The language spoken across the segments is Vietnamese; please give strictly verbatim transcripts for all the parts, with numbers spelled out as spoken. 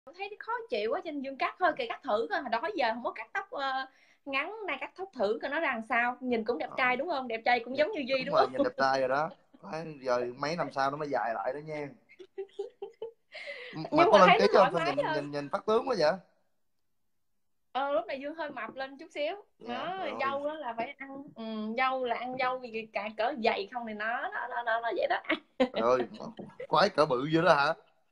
thấy khó chịu quá trên Dương cắt thôi, kìa cắt thử coi, hồi đó giờ không có cắt tóc uh, ngắn, nay cắt tóc thử coi nó ra làm sao, nhìn cũng đẹp trai đúng không, đẹp trai cũng giống như Duy đúng đúng rồi, không? nhìn đẹp trai rồi đó. Phải, giờ mấy năm sau nó mới dài lại đó nha. Mà Nhưng có mà lên thấy ký nó không, thoải sao mái nhìn hơn. nhìn nhìn phát tướng quá vậy? Ờ, lúc này Dương hơi mập lên chút xíu Dạ đó, rồi. dâu đó là phải ăn, ừ, dâu là ăn dâu vì cả cỡ dày không thì nó nó nó nó, nó vậy đó. Rồi quái cỡ bự vậy đó hả?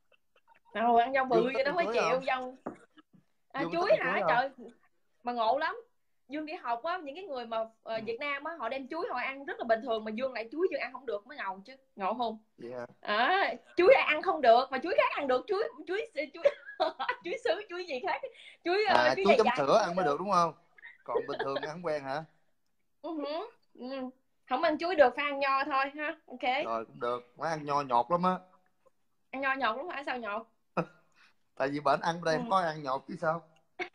Ờ, ăn dâu Dương bự có cho thích nó ăn mới chuối chịu không? dâu. À, Dương có thích chuối ăn chuối hả không? trời, mà ngộ lắm. Dương đi học á, những cái người mà uh, Việt Nam á, họ đem chuối họ ăn rất là bình thường, mà Dương lại chuối Dương ăn không được mới ngầu chứ, ngộ không? Yeah. À, chuối ăn không được mà chuối khác ăn được, chuối chuối chuối chuối sứ, chuối gì khác, chuối uh, À, chuối chuối dài chấm dài sữa không có ăn mới được. được đúng không? Còn bình thường ăn không quen hả? Uh-huh. Ừ. Không ăn chuối được, phải ăn nho thôi ha. Ok. Rồi cũng được, má ăn nho nhọt lắm á. Ăn nho nhọt lắm hả, sao nhọt? Tại vì bệnh ăn ở đây Ừ. không có ăn nhọt chứ sao.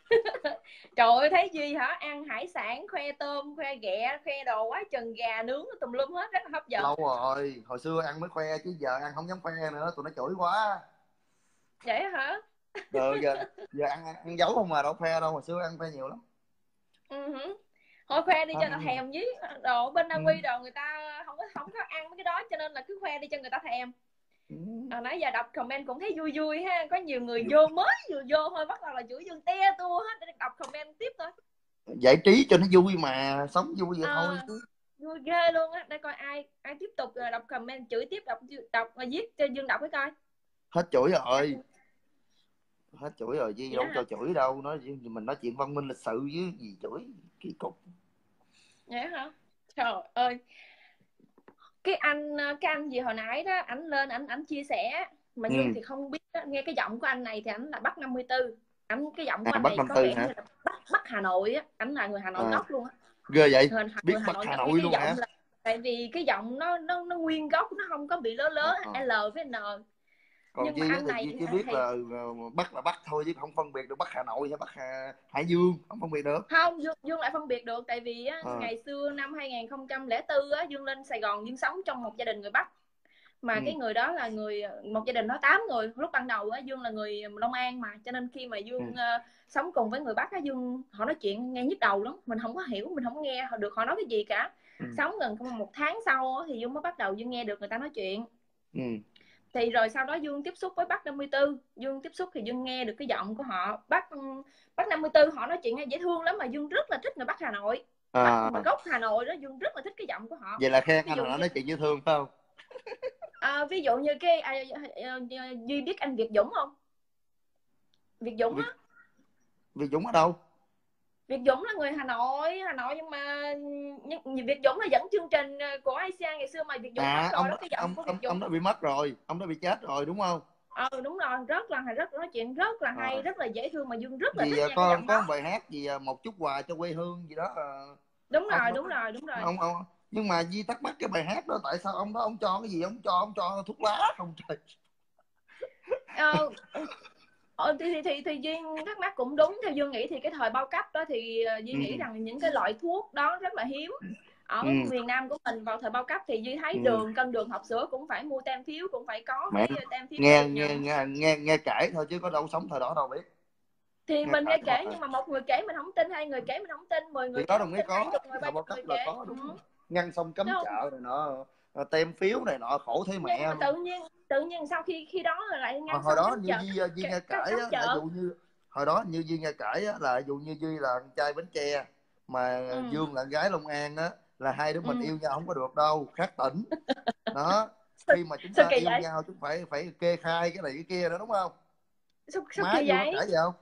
Trời ơi, thấy Duy hả, ăn hải sản, khoe tôm, khoe ghẹ, khoe đồ quá chừng, gà nướng tùm lum hết, rất là hấp dẫn. Lâu rồi, hồi xưa ăn mới khoe chứ giờ ăn không dám khoe nữa, tụi nó chửi quá. Vậy hả? Rồi giờ giờ ăn ăn giấu không mà đâu khoe đâu, hồi xưa ăn khoe nhiều lắm. Uh-huh. Thôi khoe đi cho tao Không. thèm, với đồ bên Na Ừ. Uy đồ người ta không có không có ăn mấy cái đó, cho nên là cứ khoe đi cho người ta thèm. Ừ. À, nãy giờ đọc comment cũng thấy vui vui ha, có nhiều người vô mới vừa vô thôi bắt đầu là chửi Dương te tua hết, để đọc comment tiếp thôi. Giải trí cho nó vui mà, sống vui vậy thôi À, chứ. vui ghê luôn á, để coi ai ai tiếp tục đọc comment chửi tiếp, đọc đọc viết cho Dương đọc cái coi. Hết chửi rồi, hết chửi rồi chứ Vậy đâu hả? cho chửi đâu, nói mình nói chuyện văn minh lịch sự với gì chửi kỳ cục. Vậy hả? Trời ơi, cái anh cái anh gì hồi nãy đó, ảnh lên ảnh ảnh chia sẻ mà Dương Ừ. thì không biết đó. Nghe cái giọng của anh này thì ảnh là Bắc năm mươi tư, ảnh cái giọng của À, anh Bắc này năm có tư vẻ như hả? là Bắc Bắc Hà Nội á, ảnh là người Hà Nội À, gốc luôn á. ghê vậy, Người, biết người Hà Bắc Nội Hà gốc, nghe Nội cái luôn giọng hả? là, tại vì cái giọng nó nó nó nguyên gốc, nó không có bị lớ lớ À. L với N. Còn Nhưng mà Duy á anh thì này Duy chỉ biết thì là Bắc là Bắc thôi chứ không phân biệt được Bắc Hà Nội hay Bắc Hà... Hải Dương, không phân biệt được. không, Dương, Dương lại phân biệt được, tại vì á, À. ngày xưa năm hai không không bốn á, Dương lên Sài Gòn, Dương sống trong một gia đình người Bắc, mà Ừ. cái người đó là người, một gia đình đó tám người. Lúc ban đầu á, Dương là người Long An mà, cho nên khi mà Ừ. Dương uh, sống cùng với người Bắc á, Dương họ nói chuyện nghe nhức đầu lắm, mình không có hiểu, mình không có nghe được họ nói cái gì cả. Ừ. Sống gần một tháng sau á, thì Dương mới bắt đầu Dương nghe được người ta nói chuyện. Ừ. Thì rồi sau đó Dương tiếp xúc với Bắc năm mươi tư, Dương tiếp xúc thì Dương nghe được cái giọng của họ. Bắc Bắc năm mươi tư họ nói chuyện nghe dễ thương lắm, mà Dương rất là thích người Bắc Hà Nội, Bắc mà À, gốc Hà Nội đó, Dương rất là thích cái giọng của họ. vậy là khen Ví anh dụ hồi đó như nói chuyện như thương phải không? à, ví dụ như cái à, à, à, Duy biết anh Việt Dũng không? Việt Dũng Việt, á. Việt Dũng ở đâu? Việt Dũng là người Hà Nội, Hà Nội nhưng mà nhưng, Việt Dũng là dẫn chương trình của a sê an ngày xưa, mà Việt Dũng mất À, rồi ông đó, cái giọng ông của Việt ông ông Dũng. đã bị mất rồi, ông đã bị chết rồi đúng không? Ờ đúng rồi, rất là rất nói chuyện rất là hay, À, rất là dễ thương, mà Dương rất là vì thích nghe cái có giọng có đó. một bài hát gì một chút quà cho quê hương gì đó à, Đúng ông rồi, đó, đúng rồi, đúng rồi. ông ông nhưng mà Di thắc mắc cái bài hát đó, tại sao ông đó ông cho cái gì, ông cho ông cho thuốc lá không trời? Ờ, ờ thì, thì thì thì Duyên thắc mắc cũng đúng, theo Dương nghĩ thì cái thời bao cấp đó thì Duyên nghĩ Ừ. rằng những cái loại thuốc đó rất là hiếm. Ở Ừ. miền Nam của mình vào thời bao cấp thì Duy thấy Ừ. đường, cân đường hộp sữa cũng phải mua tem phiếu, cũng phải có Mẹ, cái tem phiếu để nghe được nghe nhận. nghe nghe nghe kể thôi chứ có đâu sống thời đó đâu biết. Thì Nghe mình kể nghe thôi kể, à. nhưng mà một người kể mình không tin, hai người kể mình không tin, mười Thì người kể đó không đồng ý tin, hai có, chục người, ba thời bao chục cấp người là kể. có Ừ. đúng. Ngăn sông cấm Đúng không? chợ này nọ, tem phiếu này nọ khổ thấy Nhưng mẹ mà luôn. tự nhiên tự nhiên sau khi khi đó lại Hồi, ngăn hồi sông đó cấm như chợ, Duy, Duy nghe cấm, kể cấm á, là chợ. dụ như hồi đó như Duy nghe kể á, là dụ như Duy là con trai Bến Tre mà Ừ. Dương là gái Long An á, là hai đứa mình Ừ. yêu nhau không có được đâu, khác tỉnh đó. Sao, Khi mà chúng sao ta kỳ yêu vậy? nhau chúng phải phải kê khai cái này cái kia nữa đúng không? Sao, sao Má kỳ Dương có vậy? kể gì không?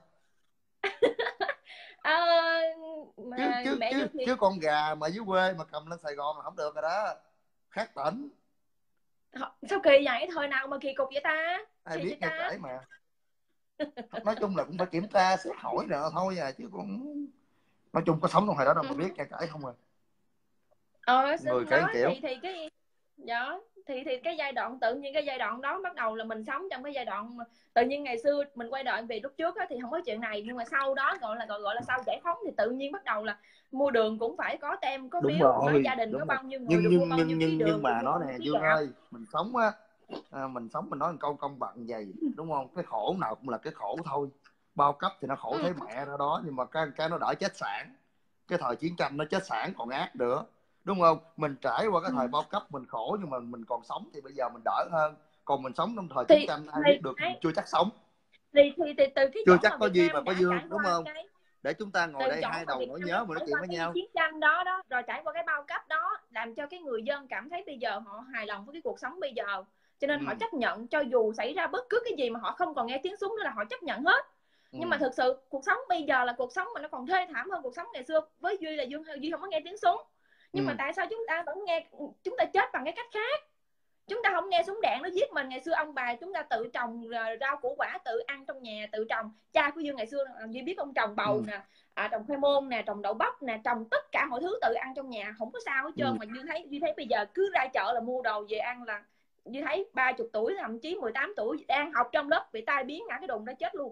À, chứ mà chứ mẹ chứ Dương thì chứ con gà mà dưới quê mà cầm lên Sài Gòn là không được rồi đó, khác tỉnh. sao kỳ vậy, thời nào mà kỳ cục vậy ta, Ai gì vậy biết nghe ta? kể mà. Nói chung là cũng phải kiểm tra xét hỏi nữa thôi à, chứ cũng nói chung có sống trong hồi đó đâu mà biết, Ừ. nghe kể không à. Ờ Người xin kể đó, kiểu. thì thì cái đó thì thì cái giai đoạn, tự nhiên cái giai đoạn đó bắt đầu là mình sống trong cái giai đoạn mà, tự nhiên ngày xưa mình quay đoạn về lúc trước á, thì không có chuyện này, nhưng mà sau đó gọi là gọi, gọi là sau giải phóng thì tự nhiên bắt đầu là mua đường cũng phải có tem có Đúng phiếu đó, rồi, gia đình có đúng rồi. bao nhiêu người nhưng được mua nhưng bao nhưng nhiêu ký nhưng nhưng đường, được mà mua nói bao nhiêu nè ký Dương gạo. ơi, mình sống á, À, mình sống mình nói một câu công bằng vậy đúng không, cái khổ nào cũng là cái khổ thôi, bao cấp thì nó khổ Ừ. thấy mẹ nó đó, nhưng mà cái cái nó đỡ chết sản, cái thời chiến tranh nó chết sản còn ác nữa đúng không. Mình trải qua cái Ừ. thời bao cấp mình khổ nhưng mà mình còn sống thì bây giờ mình đỡ hơn, còn mình sống trong thời chiến thì tranh ai thì biết được, mình đấy, chưa chắc sống, thì, thì, thì từ cái chưa chỗ chắc mà có Việt Duy mà Nam có đã Dương trải đúng qua không, cái để chúng ta từ ngồi đây chỗ hai mà đầu Việt nỗi Nam đã nhớ mà nói trải chuyện qua với cái nhau. chiến tranh đó đó, rồi trải qua cái bao cấp đó, làm cho cái người dân cảm thấy bây giờ họ hài lòng với cái cuộc sống bây giờ, cho nên Ừ. họ chấp nhận cho dù xảy ra bất cứ cái gì mà họ không còn nghe tiếng súng nữa là họ chấp nhận hết. Ừ. Nhưng mà thực sự cuộc sống bây giờ là cuộc sống mà nó còn thê thảm hơn cuộc sống ngày xưa. Với Duy là Duy, Duy không có nghe tiếng súng, nhưng Ừ. mà tại sao chúng ta vẫn nghe, chúng ta chết bằng cái cách khác. Chúng ta không nghe súng đạn nó giết mình. Ngày xưa ông bà chúng ta tự trồng rau củ quả, tự ăn trong nhà, tự trồng. Cha của Dương ngày xưa Duy biết ông trồng bầu Ừ. nè, à, trồng khoai môn nè, trồng đậu bắp nè, trồng tất cả mọi thứ tự ăn trong nhà, không có sao hết trơn. Ừ. Mà Duy thấy Duy thấy bây giờ cứ ra chợ là mua đồ về ăn là Duy thấy ba mươi tuổi thậm chí mười tám tuổi đang học trong lớp bị tai biến ngã cái đùng đó chết luôn.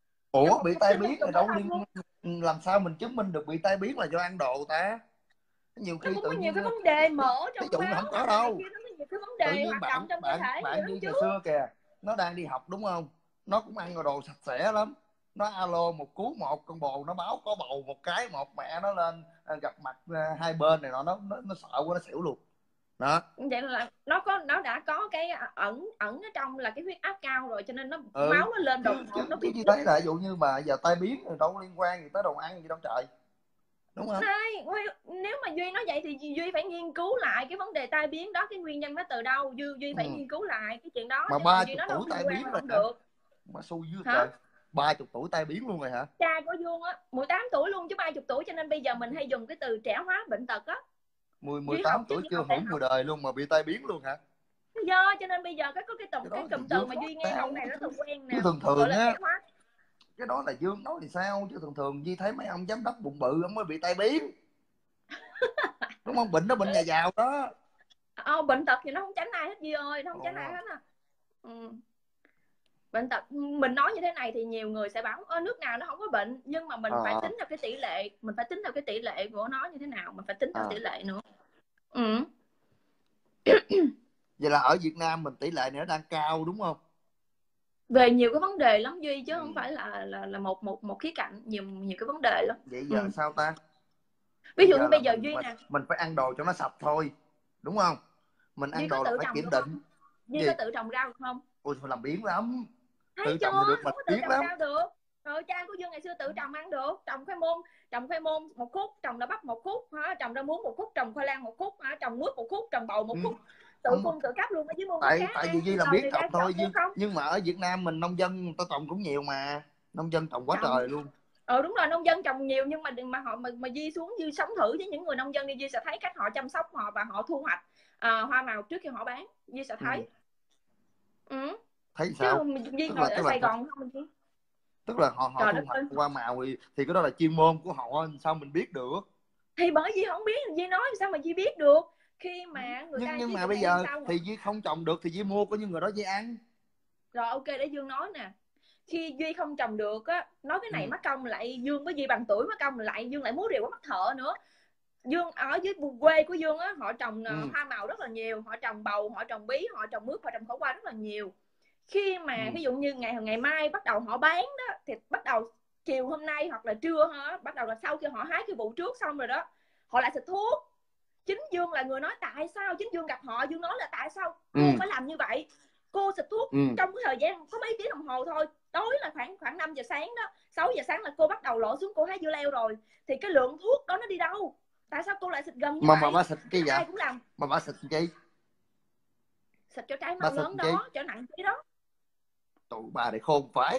Ủa Học bị tai sinh trong biến trường rồi phổ đâu thông liên, luôn. làm sao mình chứng minh được bị tai biến là do ăn đồ ta, nhiều Nó khi cũng tự có nhiều nhiên cái vấn đề ví, mỡ ví trong dụ như máu không có hoặc là này đâu, kia, nó có nhiều cái vấn tự đề nhiên hoạt động bạn trong cơ bạn thể vậy bạn đó như ngày chứ. xưa kìa, nó đang đi học đúng không, nó cũng ăn đồ sạch sẽ lắm, nó alo một cú một con bồ nó báo có bầu một cái, một mẹ nó lên gặp mặt hai bên này nó nó nó sợ quá nó xỉu luôn đó. Vậy là nó có nó đã có cái ẩn ẩn ở trong là cái huyết áp cao rồi, cho nên nó Ừ máu nó lên đột chứ chứ ngột, nó chứ bị như nó thấy là ví dụ như mà giờ tai biến thì đâu có liên quan gì tới đồ ăn gì đâu trời, đúng không. này. Nếu mà Duy nói vậy thì Duy phải nghiên cứu lại cái vấn đề tai biến đó, cái nguyên nhân nó từ đâu. Duy Duy phải Ừ. nghiên cứu lại cái chuyện đó, Mà chứ còn ba Duy chục nói đâu tuổi tai liên quan biến là rồi không hả, được. mà xui dữ Hả? trời, ba chục tuổi tai biến luôn rồi hả. Cha của Dương á mười tám tuổi luôn chứ ba mươi tuổi, cho nên bây giờ mình hay dùng cái từ trẻ hóa bệnh tật á. mười mười Duy tám học chứ, tuổi Duy chưa học đại hưởng mùi học. đời luôn mà bị tai biến luôn hả. Do cho nên bây giờ cái có cái Cái tục cái đó thì cụm từ Dương mà nói Duy nghe lâu sao này rất là quen chứ nè, thường gọi thường là trẻ á, hóa. cái đó là Dương nói thì sao chứ thường thường Duy thấy mấy ông giám đốc bụng bự ông mới bị tai biến đúng không, bệnh đó bệnh nhà giàu đó. Ờ, bệnh tật thì nó không tránh ai hết Duy ơi, nó không tránh ai Ồ. hết à. Ừ. Bệnh tật mình nói như thế này thì nhiều người sẽ bảo ơ nước nào nó không có bệnh, nhưng mà mình phải À, tính theo cái tỷ lệ, mình phải tính theo cái tỷ lệ của nó như thế nào, mình phải tính theo à. tỷ lệ nữa. Ừ. Vậy là ở Việt Nam mình tỷ lệ này nó đang cao đúng không. Về nhiều cái vấn đề lắm Duy, chứ Ừ. không phải là là là một một một khía cạnh, nhiều nhiều cái vấn đề lắm. Vậy giờ Ừ. sao ta, Ví bây dụ như giờ là bây giờ mình Duy mình, nè, mình phải ăn đồ cho nó sạch thôi đúng không, mình Duy ăn có đồ là tự phải trồng kiểm được định. không? Duy Gì, có tự trồng rau được không? ôi thôi làm biếng lắm, Thấy tự trồng thì chưa, được mà không có tự biếng trồng lắm. rau được. Rồi cha của Dương ngày xưa tự trồng ăn được, trồng khoai môn, trồng khoai môn một khúc, trồng đậu bắp một khúc, trồng rau muống một khúc, trồng khoai lang một khúc, trồng mướp một khúc, trồng bầu một Ừ. khúc, tự Không, phun tự cấp luôn ở dưới mương bắt cá tại tại vì ăn. Duy làm Rồi biếng người trồng ta thôi trồng mua nhưng không? nhưng mà ở Việt Nam mình nông dân người ta trồng cũng nhiều mà, nông dân trồng quá Trồng. trời luôn. Ờ đúng rồi, nông dân trồng nhiều, nhưng mà mà họ mà, mà Duy xuống Duy sống thử với những người nông dân đi, Duy sẽ thấy cách họ chăm sóc họ và họ thu hoạch à, hoa màu trước khi họ bán. Duy sẽ Ừ. thấy. Ừ. Thấy Chứ sao, Duy tức ngồi là ở tức là Sài Gòn không chứ. tức là họ họ Trời thu đất hoạch ơi. qua màu thì, thì cái đó là chuyên môn của họ, sao mình biết được. Thì bởi Duy không biết, Duy nói sao mà Duy biết được. Khi mà người nhưng ta nhưng ví mà dụ bây ngày hôm giờ sau. thì Duy không trồng được thì Duy mua của những người đó Duy ăn. Rồi ok, để Dương nói nè. Khi Duy không trồng được á, nói cái này Ừ. mắc công lại Dương với Duy bằng tuổi, mắc công lại Dương lại muốn rìu mắc thợ nữa. Dương ở dưới vùng quê của Dương á, họ trồng Ừ. hoa màu rất là nhiều, họ trồng bầu, họ trồng bí, họ trồng mướp, họ trồng khổ qua rất là nhiều. Khi mà Ừ. ví dụ như ngày ngày mai bắt đầu họ bán đó, thì bắt đầu chiều hôm nay hoặc là trưa ha, bắt đầu là sau khi họ hái cái vụ trước xong rồi đó, họ lại xịt thuốc. Chính Dương là người nói tại sao, chính Dương gặp họ, Dương nói là tại sao cô Ừ. phải làm như vậy. Cô xịt thuốc Ừ. trong cái thời gian có mấy tiếng đồng hồ thôi, tối là khoảng khoảng năm giờ sáng đó, sáu giờ sáng là cô bắt đầu lội xuống cô hái dưa leo rồi, thì cái lượng thuốc đó nó đi đâu, tại sao cô lại xịt gần như mà mà vậy. bà xịt cái gì vậy, Ai cũng làm. mà bà xịt chi, Xịt cho trái bà mau xịt lớn chi, đó, cho nặng tí đó. tụi bà này khôn phải,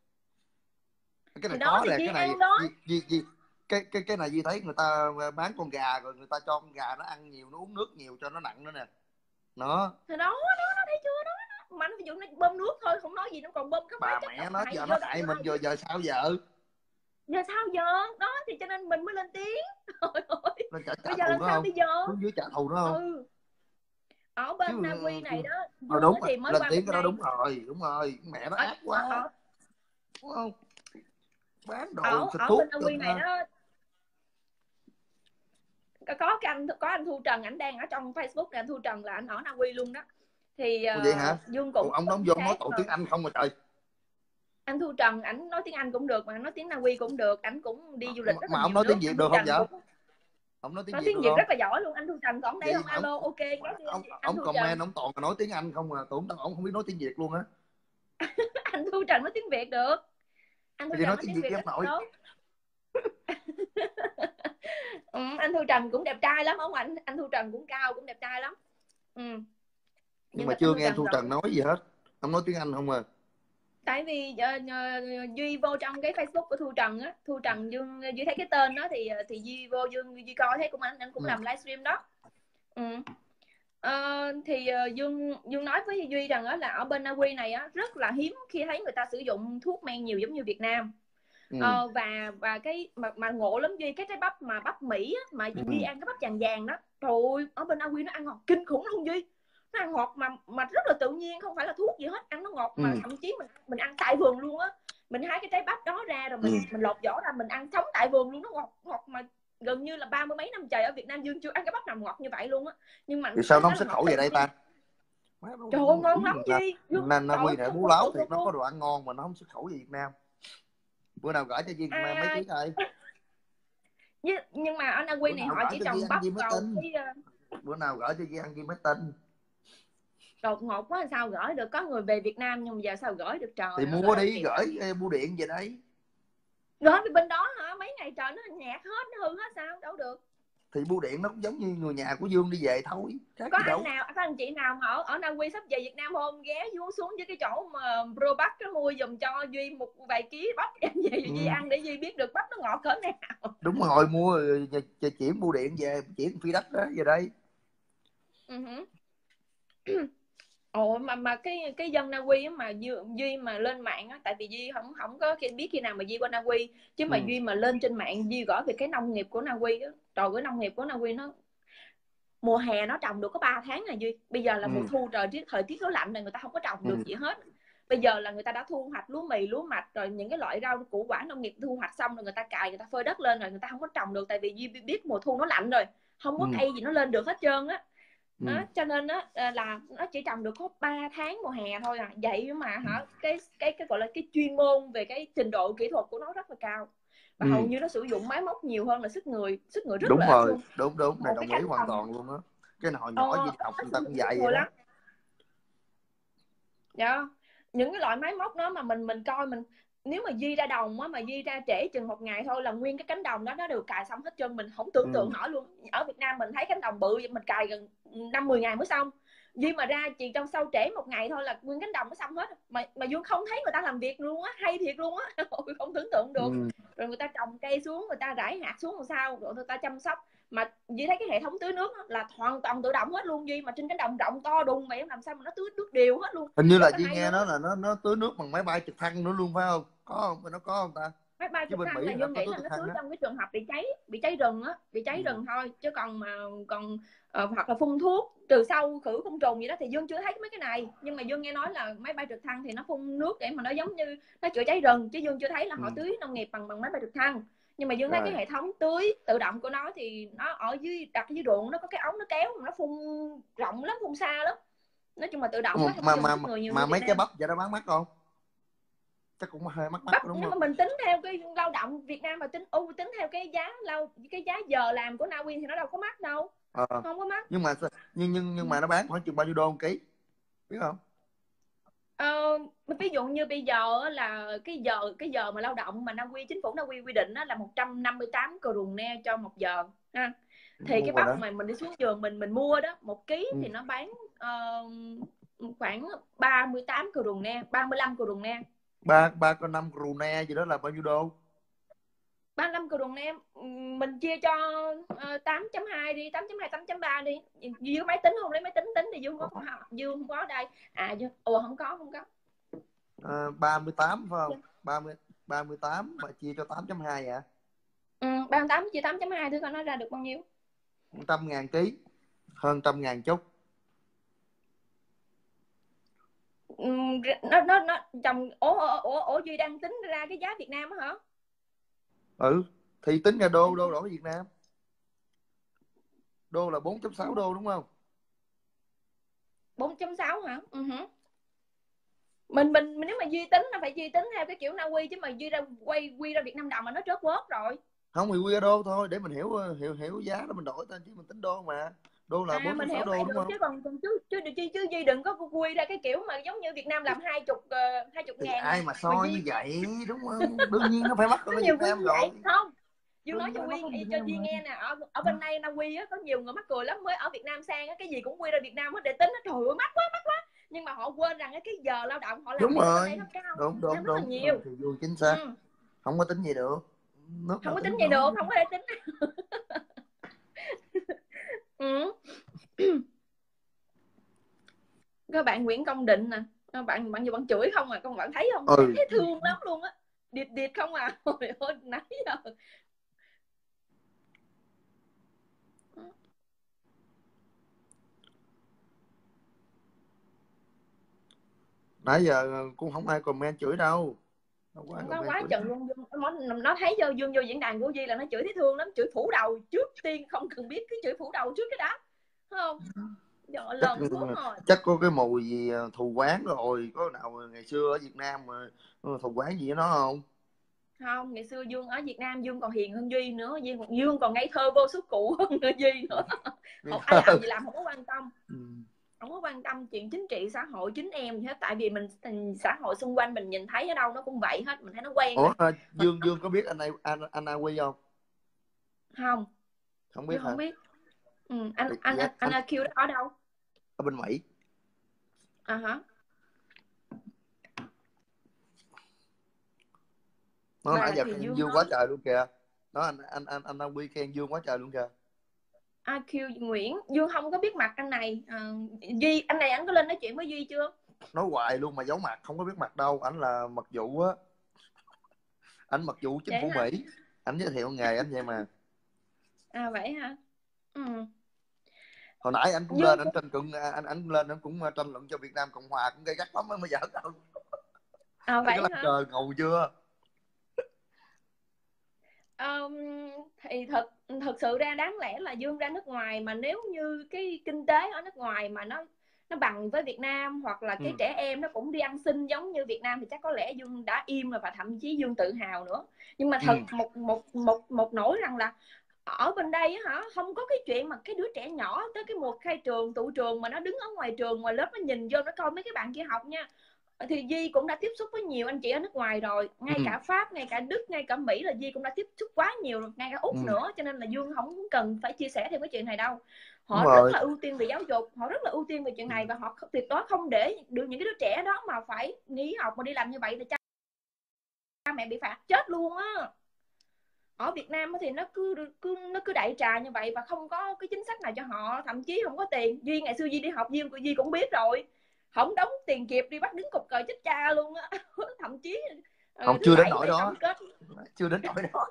cái này Thì đó có thì nè, Duy cái này ăn đó. gì gì gì cái cái cái này Duy thấy người ta bán con gà rồi người ta cho con gà nó ăn nhiều, nó uống nước nhiều cho nó nặng nữa nè. Nó Thì đó đó, nó thấy chưa đó, đó. Mà nó ví dụ nó bơm nước thôi không nói gì, nó còn bơm các hóa bà chất mẹ độc nó hại gì giờ nó vô đâu hại cho mình ai rồi biết. giờ sao giờ. Giờ sao giờ đó, thì cho nên mình mới lên tiếng. Trời ơi. Nó trả, trả Bây giờ thù làm nó sao không, bây giờ. xuống dưới trả thù nó không. Ừ. Ở bên Chứ Na Uy này đó, ờ, Dương đúng rồi, thì mới lên qua tiếng bên cái đó đây. đúng rồi, đúng rồi, mẹ nó Ở ác ở quá ở, đúng không, bán đồ ở, xịt ở bên thuốc Na cho Uy người này ta. đó, có cái anh có anh Thu Trần, ảnh đang ở trong Facebook này, anh Thu Trần là anh ở Na Uy luôn đó. thì Ủa vậy hả? uh, Dương Ủa, cũng ông có đóng tiếng vô ông nói khác tội rồi. tiếng Anh không mà trời. Anh Thu Trần ảnh nói tiếng Anh cũng được, mà nói tiếng Na Uy cũng được, ảnh cũng đi du lịch mà, rất là mà ông nhiều nói tiếng nước. Việt Anh được Thu không Trần vậy? cũng Ông nói tiếng nói Việt tiếng được Việt không? rất là giỏi luôn. Anh Thu Trần có ở đây Vậy không? mà ông Alo, ok có đi ông, anh ông Thu Trần. comment ông toàn là nói tiếng Anh không à, tưởng đâu ông không biết nói tiếng Việt luôn á. Anh Thu Trần nói tiếng Việt được, anh Thu Thì Trần nói nói tiếng tiếng Việt Việt em rất là nội. tốt. Ừ, anh Thu Trần cũng đẹp trai lắm ông ảnh, anh Thu Trần cũng cao cũng đẹp trai lắm. Ừ. Nhưng Nhưng mà mà anh chưa Thu nghe anh Trần Thu giỏi. Trần nói gì hết, ông nói tiếng Anh không à. Tại vì uh, uh, Duy vô trong cái Facebook của Thu Trần á, Thu Trần Dương Duy thấy cái tên đó thì thì Duy vô Dương Duy coi thấy cũng anh anh cũng Ừ. làm livestream đó. Ừ. Uh, thì uh, Dương Dương nói với Duy rằng á là ở bên Na Uy này á rất là hiếm khi thấy người ta sử dụng thuốc men nhiều giống như Việt Nam. Ừ. Uh, và và cái mà, mà ngộ lắm Duy, cái trái bắp mà bắp Mỹ á, mà Ừ. Duy ăn cái bắp vàng vàng đó, trời ơi, ở bên Na Uy nó ăn ngọt kinh khủng luôn Duy. Nó ăn ngọt mà mà rất là tự nhiên, không phải là thuốc gì hết, ăn nó ngọt mà. Ừ. Thậm chí mình mình ăn tại vườn luôn á, mình hái cái trái bắp đó ra rồi mình ừ. mình lột vỏ ra mình ăn sống tại vườn luôn, nó ngọt ngọt mà gần như là ba mươi mấy năm trời ở Việt Nam Dương chưa ăn cái bắp nào ngọt như vậy luôn á. Nhưng mà Thì sao nó nó không là xuất ngọt khẩu tự về đây nhiên. ta? Trời ơi ngon lắm Duy. Nên Na Uy này bú không láo tưởng thì được nó luôn. có đồ ăn ngon mà nó không xuất khẩu về Việt Nam. Bữa nào gửi cho Duyên À, mấy ký coi. nhưng mà ở Na Uy này họ chỉ trồng bắp vào cái bữa nào gửi cho Duyên ăn Duyên mới tin. đột ngột quá sao gửi được, có người về Việt Nam nhưng mà giờ sao gửi được trời. Thì mua đi gửi bưu điện về đây. Gửi về bên đó hả? Mấy ngày trời nó nhạt hết, nó hư hết sao đâu được. Thì bưu điện nó cũng giống như người nhà của Dương đi về thôi. Khác có gì anh đâu. nào, có anh chị nào ở ở Na Uy sắp về Việt Nam không, ghé xuống xuống với cái chỗ mà Pro Bắc nó mua giùm cho Duy một vài ký bắp em về ừ. Duy ăn để Duy biết được bắp nó ngọt cỡ nào. Đúng rồi, mua cho chuyển bưu điện về, chuyển phi đất đó về đây. Uh-huh. Ồ mà mà cái cái dân Na Uy mà Duy, Duy mà lên mạng á, tại vì Duy không không có khi biết khi nào mà Duy qua Na Uy, chứ mà ừ. Duy mà lên trên mạng Duy gõ về cái nông nghiệp của Na Uy á, trời, cái nông nghiệp của Na Uy nó mùa hè nó trồng được có ba tháng này Duy. Bây giờ là ừ. mùa thu trời tiết thời tiết nó lạnh này, người ta không có trồng được ừ. gì hết. Bây giờ là người ta đã thu hoạch lúa mì, lúa mạch rồi những cái loại rau củ quả nông nghiệp thu hoạch xong rồi người ta cài, người ta phơi đất lên rồi, người ta không có trồng được tại vì Duy biết mùa thu nó lạnh rồi, không có ừ. cây gì nó lên được hết trơn á. Đó, ừ. cho nên đó, là nó chỉ trồng được có ba tháng mùa hè thôi à. Vậy mà hả cái cái cái gọi là cái chuyên môn về cái trình độ kỹ thuật của nó rất là cao và ừ. hầu như nó sử dụng máy móc nhiều hơn là sức người, sức người rất đúng là rồi, ít luôn. đúng đúng này một đồng ý hoàn đồng. toàn luôn á. Cái nào hồi nhỏ ờ, gì học người ta cũng dạy vậy đó. Dạ, những cái loại máy móc đó mà mình mình coi mình, nếu mà Duy ra đồng á, mà Duy ra trễ chừng một ngày thôi là nguyên cái cánh đồng đó nó đều cài xong hết trơn, mình không tưởng tượng ừ. nổi luôn. Ở Việt Nam mình thấy cánh đồng bự mình cài gần năm mười ngày mới xong, Duy mà ra chỉ trong sau trễ một ngày thôi là nguyên cánh đồng nó xong hết, mà mà Duy không thấy người ta làm việc luôn á, hay thiệt luôn á. Không tưởng tượng được ừ. Rồi người ta trồng cây xuống, người ta rải hạt xuống làm sao, rồi người ta chăm sóc, mà Duy thấy cái hệ thống tưới nước là hoàn toàn tự động hết luôn Duy, mà trên cánh đồng rộng to đùng vậy làm sao mà nó tưới nước đều hết luôn. Hình như là Duy nghe nó là nó nó tưới nước bằng máy bay trực thăng nữa luôn phải không? Có không? Nó có không ta? Máy bay trực thăng là Duy nghĩ là nó tưới trong cái trường hợp bị cháy, bị cháy rừng á, bị cháy ừ. rừng thôi, chứ còn mà còn uh, hoặc là phun thuốc trừ sâu khử côn trùng gì đó thì Dương chưa thấy mấy cái này, nhưng mà Dương nghe nói là máy bay trực thăng thì nó phun nước để mà nó giống như nó chữa cháy rừng, chứ Dương chưa thấy là họ ừ. tưới nông nghiệp bằng bằng máy bay trực thăng. Nhưng mà Dương thấy cái hệ thống tưới tự động của nó thì nó ở dưới, đặt dưới ruộng nó có cái ống nó kéo mà nó phun rộng lắm, phun xa lắm, nói chung là tự động. Mà mà mà, mà mấy cái bắp vậy đó bán mắc không? Chắc cũng hơi mắc mắc đúng nhưng không? mà mình tính theo cái lao động Việt Nam mà tính u tính theo cái giá lao cái giá giờ làm của Na Uy thì nó đâu có mắc đâu. À, không có mắc. Nhưng mà nhưng nhưng nhưng mà nó bán khoảng chừng bao nhiêu đô một ký biết không? Ờ, ví dụ như bây giờ là cái giờ cái giờ mà lao động mà Na Uy, chính phủ Na Uy quy định là một trăm năm mươi tám krone cho một giờ ha. Thì cái bắp mà mình đi xuống vườn mình mình mua đó một ký ừ. thì nó bán uh, khoảng ba mươi tám krone, ba mươi lăm krone. ba ba con năm krone gì đó là bao nhiêu đô? ba mươi lăm krone mình chia cho uh, tám chấm hai đi, tám chấm hai, tám chấm ba đi. Dư máy tính không, lấy máy tính tính thì Dương không có, Dương không có đây. À Dương, ủa không có, không có. À, ba mươi tám phải không? ba mươi, ba mươi tám mà chia cho tám chấm hai vậy? Ừ, ba mươi tám chia tám chấm hai thứ coi nó ra được bao nhiêu? một trăm ngàn ký, hơn trăm ngàn chút. Ừ, nó nó nó chồng ủa ủa ủa Duy đang tính ra cái giá Việt Nam hả? Ừ, thì tính ra đô đô đổi Việt Nam. Đô là bốn chấm sáu đô đúng không? bốn chấm sáu hả? Uh-huh. mình mình nếu mà Duy tính nó phải Duy tính theo cái kiểu Na Uy, chứ mà Duy ra quay quy ra Việt Nam đồng mà nó trớt quớt rồi. Không thì quy ra đô thôi để mình hiểu hiểu hiểu giá đó mình đổi tên chứ mình tính đô mà. Đô là À bốn mình sáu hiểu đô vậy đúng được, không? chứ còn chứ chứ chứ, chứ Duy đừng có quy ra cái kiểu mà giống như Việt Nam làm hai chục hai chục Thì ngàn ai nè mà mà so như Duy vậy đúng không? Đương nhiên nó phải mắc hơn có ở nhiều Việt người Nam như rồi. vậy không. Dương Đương nói nhiên cho nó mắc hơn Quy Việt cho Nam Duy rồi. nghe nè, ở, ở bên đây Na Uy á có nhiều người mắc cười lắm, mới ở Việt Nam sang á cái gì cũng quy ra Việt Nam hết để tính á, trời ơi mắc quá mắc quá, nhưng mà họ quên rằng cái giờ lao động họ làm Đúng việc ở bên rồi, đây nó cao, đúng nó đúng rất là đúng. nhiều. Thì vui chính xác. Ừ. Không có tính gì được, nước Không nào có tính tính gì được, nổi. không có để tính. Ừ. Các bạn Nguyễn Công Định nè, bạn bạn giờ bạn chửi không à, con bạn thấy không, Ừ. dễ thương lắm luôn á, điệt điệt không à. Ôi ơi nãy giờ Nãy giờ cũng không ai comment chửi đâu. Không có ai không có comment quá chửi. chừng luôn. Dương, nó thấy cho Dương vô diễn đàn của Duy là nó chửi thấy thương lắm, chửi phủ đầu trước tiên, không cần biết cái chửi phủ đầu trước cái đã, thấy không? Giờ chắc lần xuống rồi. chắc có cái mùi gì thù quán rồi, có nào ngày xưa ở Việt Nam mà thù quán gì với nó không? Không, ngày xưa Dương ở Việt Nam Dương còn hiền hơn Duy nữa, Dương, Dương còn ngây thơ vô số cụ hơn Duy nữa. Không ai làm gì làm, không có quan tâm. Ừ. Không có quan tâm chuyện chính trị xã hội chính em hết, tại vì mình xã hội xung quanh mình nhìn thấy ở đâu nó cũng vậy hết, mình thấy nó quen. Ủa rồi. Dương Dương có biết anh này anh anh Na Uy không? Không, Không biết Dương hả? không biết. Ừ, anh Thì, anh anh, anh, anh Q đó ở đâu? ở bên Mỹ. À hả? Nó nãy Bà giờ thì khen Dương Dương quá nói trời luôn kìa. Nó anh anh anh anh Na Uy khen Dương quá trời luôn kìa. a quy Nguyễn, Dương không có biết mặt anh này. À, Duy anh này anh có lên nói chuyện với Duy chưa? Nói hoài luôn mà giấu mặt, không có biết mặt đâu. Ảnh là mật vụ á, ảnh mật vụ chính Vậy phủ hả? Mỹ. Ảnh giới thiệu nghề ảnh vậy mà. À vậy hả? Ừ. Hồi nãy anh cũng lên Dương anh tranh luận, anh anh lên anh cũng tranh luận cho Việt Nam Cộng Hòa cũng gây gắt lắm mới giỡn đâu. à Thấy cái vậy lá hả? cờ ngầu chưa? Um, thì thật thật sự ra đáng lẽ là Dương ra nước ngoài mà nếu như cái kinh tế ở nước ngoài mà nó nó bằng với Việt Nam, hoặc là cái Ừ. trẻ em nó cũng đi ăn xin giống như Việt Nam thì chắc có lẽ Dương đã im rồi, và thậm chí Dương tự hào nữa. Nhưng mà thật ừ. một một một một nỗi rằng là ở bên đây á hả, không có cái chuyện mà cái đứa trẻ nhỏ tới cái mùa khai trường tụ trường mà nó đứng ở ngoài trường ngoài lớp nó nhìn vô nó coi mấy cái bạn kia học nha. Thì Di cũng đã tiếp xúc với nhiều anh chị ở nước ngoài rồi, ngay ừ. cả Pháp, ngay cả Đức, ngay cả Mỹ là Di cũng đã tiếp xúc quá nhiều rồi, ngay cả Úc ừ. nữa, cho nên là Dương không cần phải chia sẻ thêm cái chuyện này đâu. Họ rất là ưu tiên về giáo dục, họ rất là ưu tiên về chuyện này, và họ tuyệt đối không để được những cái đứa trẻ đó mà phải nghỉ học mà đi làm như vậy thì cha mẹ bị phạt chết luôn á. Ở Việt Nam thì nó cứ cứ nó cứ đại trà như vậy và không có cái chính sách nào cho họ, thậm chí không có tiền. Duy ngày xưa Duy đi học Duy, Duy cũng biết rồi, không đóng tiền kịp đi bắt đứng cục cờ chết cha luôn á. Thậm chí không, thứ chưa đến bảy nỗi phải đó tổng kết. chưa đến nỗi đó.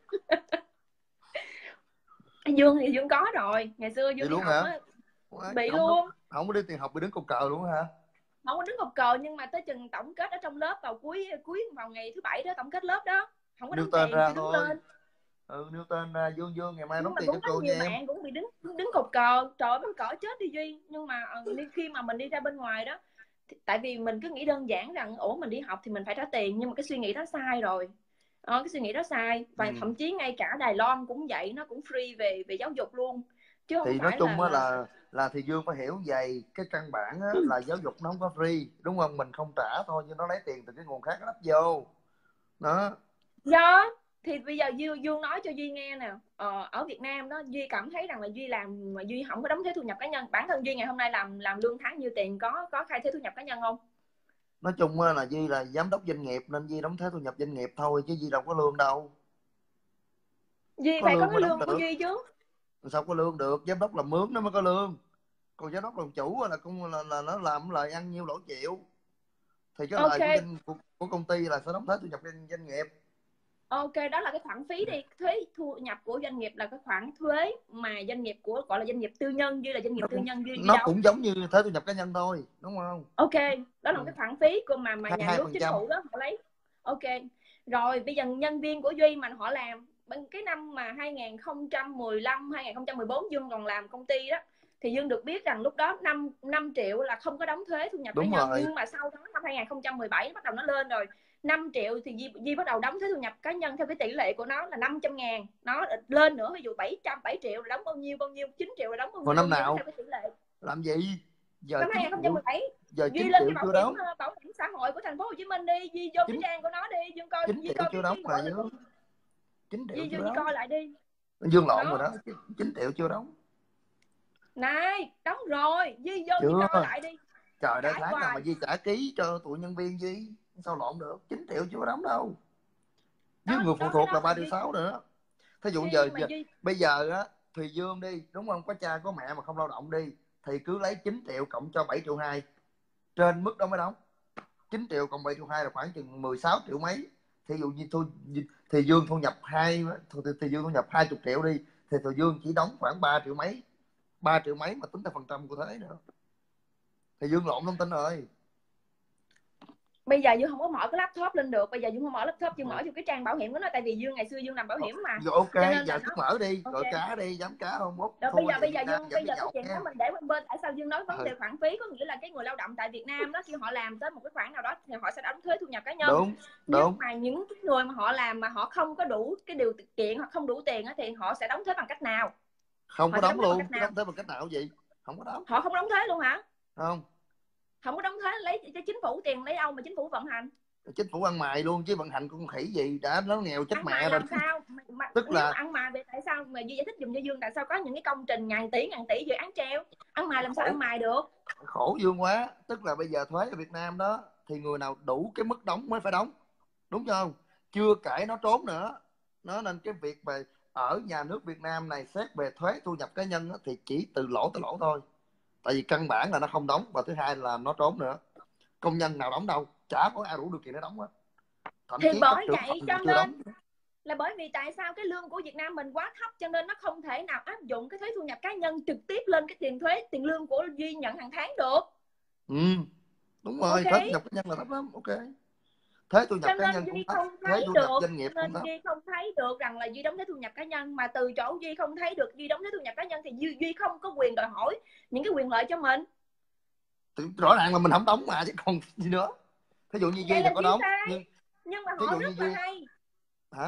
Dương thì Dương có rồi, ngày xưa Dương đi học á bị không luôn. Không có đi tiền học bị đứng cục cờ luôn hả? Không có đứng cục cờ, nhưng mà tới chừng tổng kết ở trong lớp vào cuối cuối vào ngày thứ bảy đó, tổng kết lớp đó không có đóng Newton tiền, ra phải đứng thôi. lên. Ừ, Newton ra, Dương Dương ngày mai Nhưng đóng mà tiền cũng cho có cô nhiều nha em. bạn cũng bị đứng đứng cột cờ, trời ơi mắc cỡ chết đi Duy. Nhưng mà khi mà mình đi ra bên ngoài đó, tại vì mình cứ nghĩ đơn giản rằng ủa mình đi học thì mình phải trả tiền, nhưng mà cái suy nghĩ đó sai rồi. Ờ, cái suy nghĩ đó sai, và ừ. thậm chí ngay cả Đài Loan cũng vậy, nó cũng free về về giáo dục luôn, chứ không thì phải nói chung là, là, là là thì Dương phải hiểu vậy, cái căn bản á, là giáo dục nó không có free đúng không, mình không trả thôi nhưng nó lấy tiền từ cái nguồn khác nó đắp vô đó. Do thì bây giờ Dương Dương nói cho Duy nghe nè, ờ, ở Việt Nam đó Duy cảm thấy rằng là Duy làm mà Duy không có đóng thuế thu nhập cá nhân. Bản thân Duy ngày hôm nay làm làm lương tháng nhiêu tiền, có có khai thuế thu nhập cá nhân không? Nói chung là Duy là giám đốc doanh nghiệp nên Duy đóng thuế thu nhập doanh nghiệp thôi, chứ Duy đâu có lương đâu. Duy Có phải có lương cái mới đóng lương được của Duy chứ. sao có lương được, giám đốc làm mướn nó mới có lương, còn giám đốc làm chủ là công là, là nó làm lời ăn nhiêu lỗ chịu, thì cái Ok, lời của doanh của, của công ty là sẽ đóng thuế thu nhập doanh, doanh nghiệp. ok, đó là cái khoản phí đi, thuế thu nhập của doanh nghiệp là cái khoản thuế mà doanh nghiệp của gọi là doanh nghiệp tư nhân, Duy là doanh nghiệp Nó tư cũng, nhân Duy Duy nó đóng. cũng giống như thuế thu nhập cá nhân thôi đúng không? Ok, đó là Ừ. cái khoản phí của mà mà nhà hai nước phần chính trăm. phủ đó họ lấy. Ok, rồi bây giờ nhân viên của Duy mà họ làm cái năm mà hai nghìn không trăm mười lăm hai nghìn không trăm mười bốn Dương còn làm công ty đó, thì Dương được biết rằng lúc đó năm năm triệu là không có đóng thuế thu nhập cá Đúng nhân, rồi. nhưng mà sau đó năm hai không một bảy bắt đầu nó lên rồi, năm triệu thì Duy, Duy bắt đầu đóng thuế thu nhập cá nhân theo cái tỷ lệ của nó là năm trăm ngàn, nó lên nữa, ví dụ bảy trăm bảy triệu là đóng bao nhiêu bao nhiêu, chín triệu là đóng bao nhiêu, Hồi năm bao nhiêu nào theo cái tỷ lệ. làm gì giờ Năm chín hai không triệu, một bảy giờ Duy chín lên triệu cái bảo chưa hiểm đóng, bảo hiểm xã hội của thành phố Hồ Chí Minh đi, Duy vô cái trang của nó đi, Dương coi, chín Duy triệu coi chưa cái đóng Duy mà gọi là Dương, chín triệu Duy, chưa Duy đóng. coi lại đi. Dương lộn Đó. rồi đó, chín triệu chưa đóng. Này, đóng rồi, Duy vô Chưa. Duy coi lại đi. Trời đất, Cãi tháng nào hoài. mà Duy trả ký cho tụi nhân viên Duy, sao lộn được, chín triệu chưa đóng đâu. Với Đó, người phụ đó, thuộc đó là ba là triệu Duy. sáu nữa. Thí dụ Duy, giờ, nhưng mà giờ Duy... bây giờ á Thùy Dương đi, đúng không, có cha có mẹ mà không lao động đi thì cứ lấy chín triệu cộng cho bảy triệu hai, trên mức đó mới đóng. Chín triệu cộng bảy triệu hai là khoảng chừng mười sáu triệu mấy. Thí dụ như thôi thì Dương thu nhập hai thì, thì Dương thu nhập hai mươi triệu đi thì Thùy Dương chỉ đóng khoảng ba triệu mấy, ba triệu mấy mà tính theo phần trăm của thuế nữa. Thì Dương lộn thông tin rồi. Bây giờ Dương không có mở cái laptop lên được, bây giờ Dương không mở laptop, Dương mở vô cái trang bảo hiểm của nó, tại vì Dương ngày xưa Dương làm bảo hiểm mà. Rồi ok, cho nên giờ là cứ nó... mở đi, okay. Gọi cá đi, dám cá không mốt Rồi thua bây giờ về bây Việt giờ Nam Dương, dám bây đi giờ cái nhậu chuyện nha. đó mình để bên bên, tại sao Dương nói vấn đề Ừ. khoản phí, có nghĩa là cái người lao động tại Việt Nam đó, khi họ làm tới một cái khoản nào đó thì họ sẽ đóng thuế thu nhập cá nhân. Đúng, nhưng đúng. mà những cái người mà họ làm mà họ không có đủ cái điều kiện hoặc không đủ tiền thì họ sẽ đóng thuế bằng cách nào? Không Họ có sẽ đóng luôn, bằng có đóng thuế bằng cách nào gì? Không có đóng. Họ không đóng thuế luôn hả? Không. Không có đóng thuế, lấy cho chính phủ tiền lấy đâu mà chính phủ vận hành? Chính phủ ăn mày luôn chứ vận hành con khỉ gì, đã nó nghèo chết ăn mẹ mày rồi. làm sao mà, Tức nếu là mà ăn mày thì tại sao mà Duy giải thích dùm cho Dương, tại sao có những cái công trình ngàn tỷ ngàn tỷ dự án treo, ăn mày làm khổ, sao ăn mày được? khổ Dương quá. Tức là bây giờ thuế ở Việt Nam đó thì người nào đủ cái mức đóng mới phải đóng, đúng không? Chưa kể nó trốn nữa. Nó nên cái việc về ở nhà nước Việt Nam này xét về thuế thu nhập cá nhân đó, thì chỉ từ lỗ tới lỗ thôi. Tại vì căn bản là nó không đóng, và thứ hai là nó trốn nữa. Công nhân nào đóng đâu, chả có ai đủ điều kiện để đóng hết. Thậm Thì chí bởi vậy cho chưa nên đóng. là bởi vì tại sao cái lương của Việt Nam mình quá thấp, cho nên nó không thể nào áp dụng cái thuế thu nhập cá nhân trực tiếp lên cái tiền thuế tiền lương của Duy nhận hàng tháng được. Ừ, đúng rồi. Okay. Thuế thu nhập cá nhân là thấp lắm. Ok. Thuế thu nhập cho cá nên nhân Duy cũng thấp, không thuế thấy thu nhập được, doanh nghiệp cho cũng nên thấp. Duy không thấy được rằng là Duy đóng thuế thu nhập cá nhân, mà từ chỗ Duy không thấy được Duy đóng thuế thu nhập cá nhân thì Duy, Duy không có quyền đòi hỏi những cái quyền lợi cho mình. Thì rõ ràng là mình không đóng mà chứ còn gì nữa. Thí dụ như Duy là có đóng, nhưng nhưng mà thí họ dụ rất như là Duy... hay. Hả?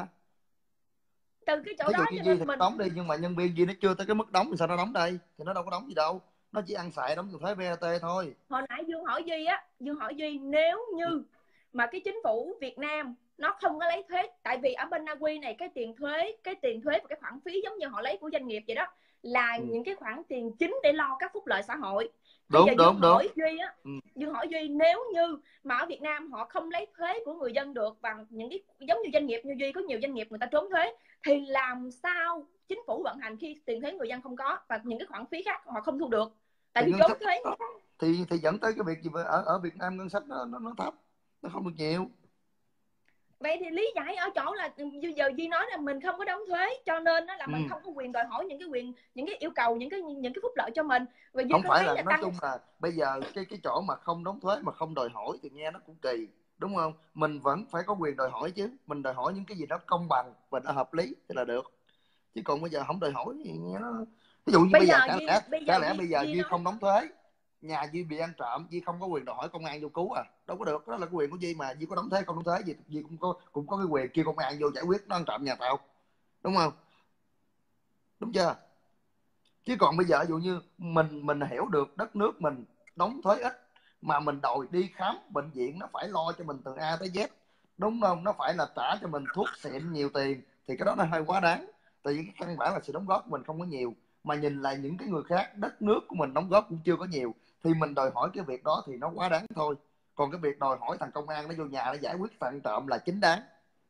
Từ cái chỗ Thí dụ đó như cho Duy nên thì mình đóng đi, nhưng mà nhân viên Duy nó chưa tới cái mức đóng thì sao nó đóng đây? Thì nó đâu có đóng gì đâu, nó chỉ ăn xài đóng thuế vê a tê thôi. Hồi nãy Dương hỏi Duy á, Dương hỏi Duy nếu như mà cái chính phủ Việt Nam nó không có lấy thuế, tại vì ở bên Na Uy này cái tiền thuế, cái tiền thuế và cái khoản phí giống như họ lấy của doanh nghiệp vậy đó, là ừ. những cái khoản tiền chính để lo các phúc lợi xã hội. Bây Đúng, giờ đúng, Dương đúng. hỏi Duy á, ừ. Dương hỏi Duy nếu như mà ở Việt Nam họ không lấy thuế của người dân được, bằng những cái giống như doanh nghiệp như Duy, có nhiều doanh nghiệp người ta trốn thuế, thì làm sao chính phủ vận hành khi tiền thuế người dân không có và những cái khoản phí khác họ không thu được, tại thì vì trốn thuế. thì thì dẫn tới cái việc gì ở ở Việt Nam ngân sách nó nó, nó thấp, nó không được nhiều. Vậy thì lý giải ở chỗ là giờ Duy nói là mình không có đóng thuế, cho nên là mình ừ. không có quyền đòi hỏi những cái quyền, những cái yêu cầu, những cái những cái phúc lợi cho mình. Và Duy không phải là, là nói tăng... chung là bây giờ cái cái chỗ mà không đóng thuế mà không đòi hỏi thì nghe nó cũng kỳ, đúng không? Mình vẫn phải có quyền đòi hỏi chứ, mình đòi hỏi những cái gì đó công bằng và nó hợp lý thì là được, chứ còn bây giờ không đòi hỏi thì nghe nó... Ví dụ như bây, bây giờ, giờ Duy, lẽ, bây giờ lẽ Duy, bây giờ Duy, Duy nói... không đóng thuế, nhà Duy bị ăn trộm, Duy không có quyền đòi hỏi công an vô cứu à? Đâu có được, đó là cái quyền của Duy mà. Duy có đóng thuế không đóng thuế gì Duy cũng có cũng có cái quyền kêu công an vô giải quyết nó ăn trộm nhà tao, đúng không? Đúng chưa? Chứ còn bây giờ ví dụ như mình mình hiểu được đất nước mình đóng thuế ít mà mình đòi đi khám bệnh viện nó phải lo cho mình từ A tới Z, đúng không? Nó phải là trả cho mình thuốc xịn nhiều tiền thì cái đó nó hơi quá đáng. Tại vì cái căn bản là sự đóng góp của mình không có nhiều, mà nhìn lại những cái người khác đất nước của mình đóng góp cũng chưa có nhiều, thì mình đòi hỏi cái việc đó thì nó quá đáng thôi. Còn cái việc đòi hỏi thằng công an nó vô nhà nó giải quyết phạm trộm là chính đáng.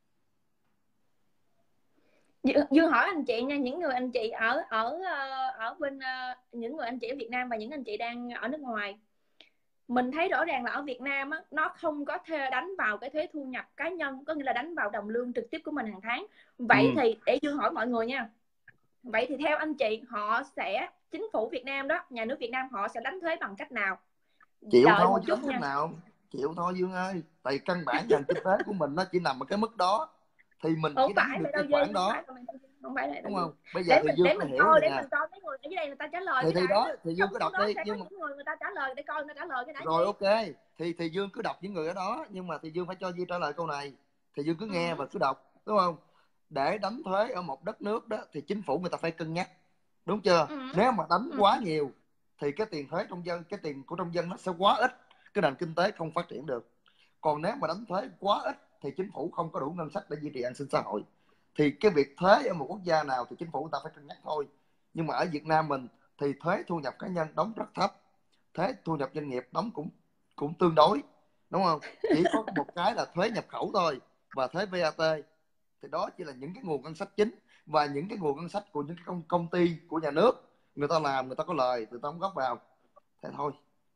Dương hỏi anh chị nha, những người anh chị ở ở ở bên những người anh chị ở Việt Nam và những anh chị đang ở nước ngoài, mình thấy rõ ràng là ở Việt Nam á, nó không có thuê đánh vào cái thuế thu nhập cá nhân, có nghĩa là đánh vào đồng lương trực tiếp của mình hàng tháng. Vậy ừ. thì để Dương hỏi mọi người nha, vậy thì theo anh chị họ sẽ, chính phủ Việt Nam đó, nhà nước Việt Nam họ sẽ đánh thuế bằng cách nào? Chịu Đợi thôi chứ đánh cách nào, chịu thôi Dương ơi. Tại căn bản ngành kinh tế của mình nó chỉ nằm ở cái mức đó thì mình Ủa chỉ đánh được cái khoản đó. không phải đại đạo đúng Duy. không? Bây giờ Để thì mình Dương để phải mình hiểu coi, vậy để nè. mình coi mấy người ở dưới đây người ta trả lời thì, cái thì đã. đó thì Dương Trong cứ trong đọc đó đi, sẽ có nhưng mà những người người ta trả lời, để coi người ta trả lời cái đã rồi Duy. ok, thì thì Dương cứ đọc những người ở đó, nhưng mà thì Dương phải cho Duy trả lời câu này, thì Dương cứ nghe Ừ. và cứ đọc, đúng không? Để đánh thuế ở một đất nước đó thì chính phủ người ta phải cân nhắc, đúng chưa? Ừ. Nếu mà đánh Ừ. quá nhiều thì cái tiền thuế trong dân, cái tiền của trong dân nó sẽ quá ít, cái nền kinh tế không phát triển được. Còn nếu mà đánh thuế quá ít thì chính phủ không có đủ ngân sách để duy trì an sinh xã hội. Thì cái việc thuế ở một quốc gia nào thì chính phủ người ta phải cân nhắc thôi. Nhưng mà ở Việt Nam mình thì thuế thu nhập cá nhân đóng rất thấp, thuế thu nhập doanh nghiệp đóng cũng cũng tương đối, đúng không? Chỉ có một cái là thuế nhập khẩu thôi và thuế vê a tê, thì đó chỉ là những cái nguồn ngân sách chính, và những cái nguồn ngân sách của những cái công, công ty của nhà nước, người ta làm, người ta có lời, người ta đóng góp vào, thế thôi.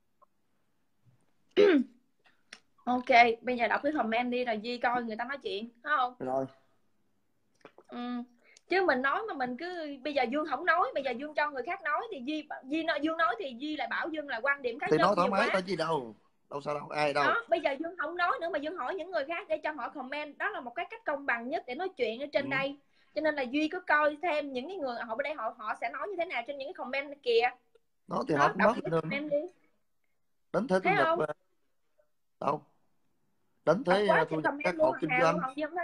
Ok, bây giờ đọc cái comment đi rồi Duy coi người ta nói chuyện, phải không? Rồi. Ừ. Chứ mình nói mà mình cứ bây giờ Dương không nói, bây giờ Dương cho người khác nói thì Duy Duy nói Dương nói thì Duy lại bảo Dương là quan điểm cá Thì nhân nói thoải nhiều mái quá. thôi chứ đâu, đâu sao đâu, ai đâu. Đó, bây giờ Dương không nói nữa mà Dương hỏi những người khác để cho họ comment, đó là một cái cách công bằng nhất để nói chuyện ở trên ừ. đây. Cho nên là Duy cứ coi thêm những cái người họ bên đây họ họ sẽ nói như thế nào trên những cái comment kìa. Đó thì đó, họ cũng nói những comment đi. Đánh thuế thu nhập không? đâu, đánh thuế thu nhập các hộ kinh doanh,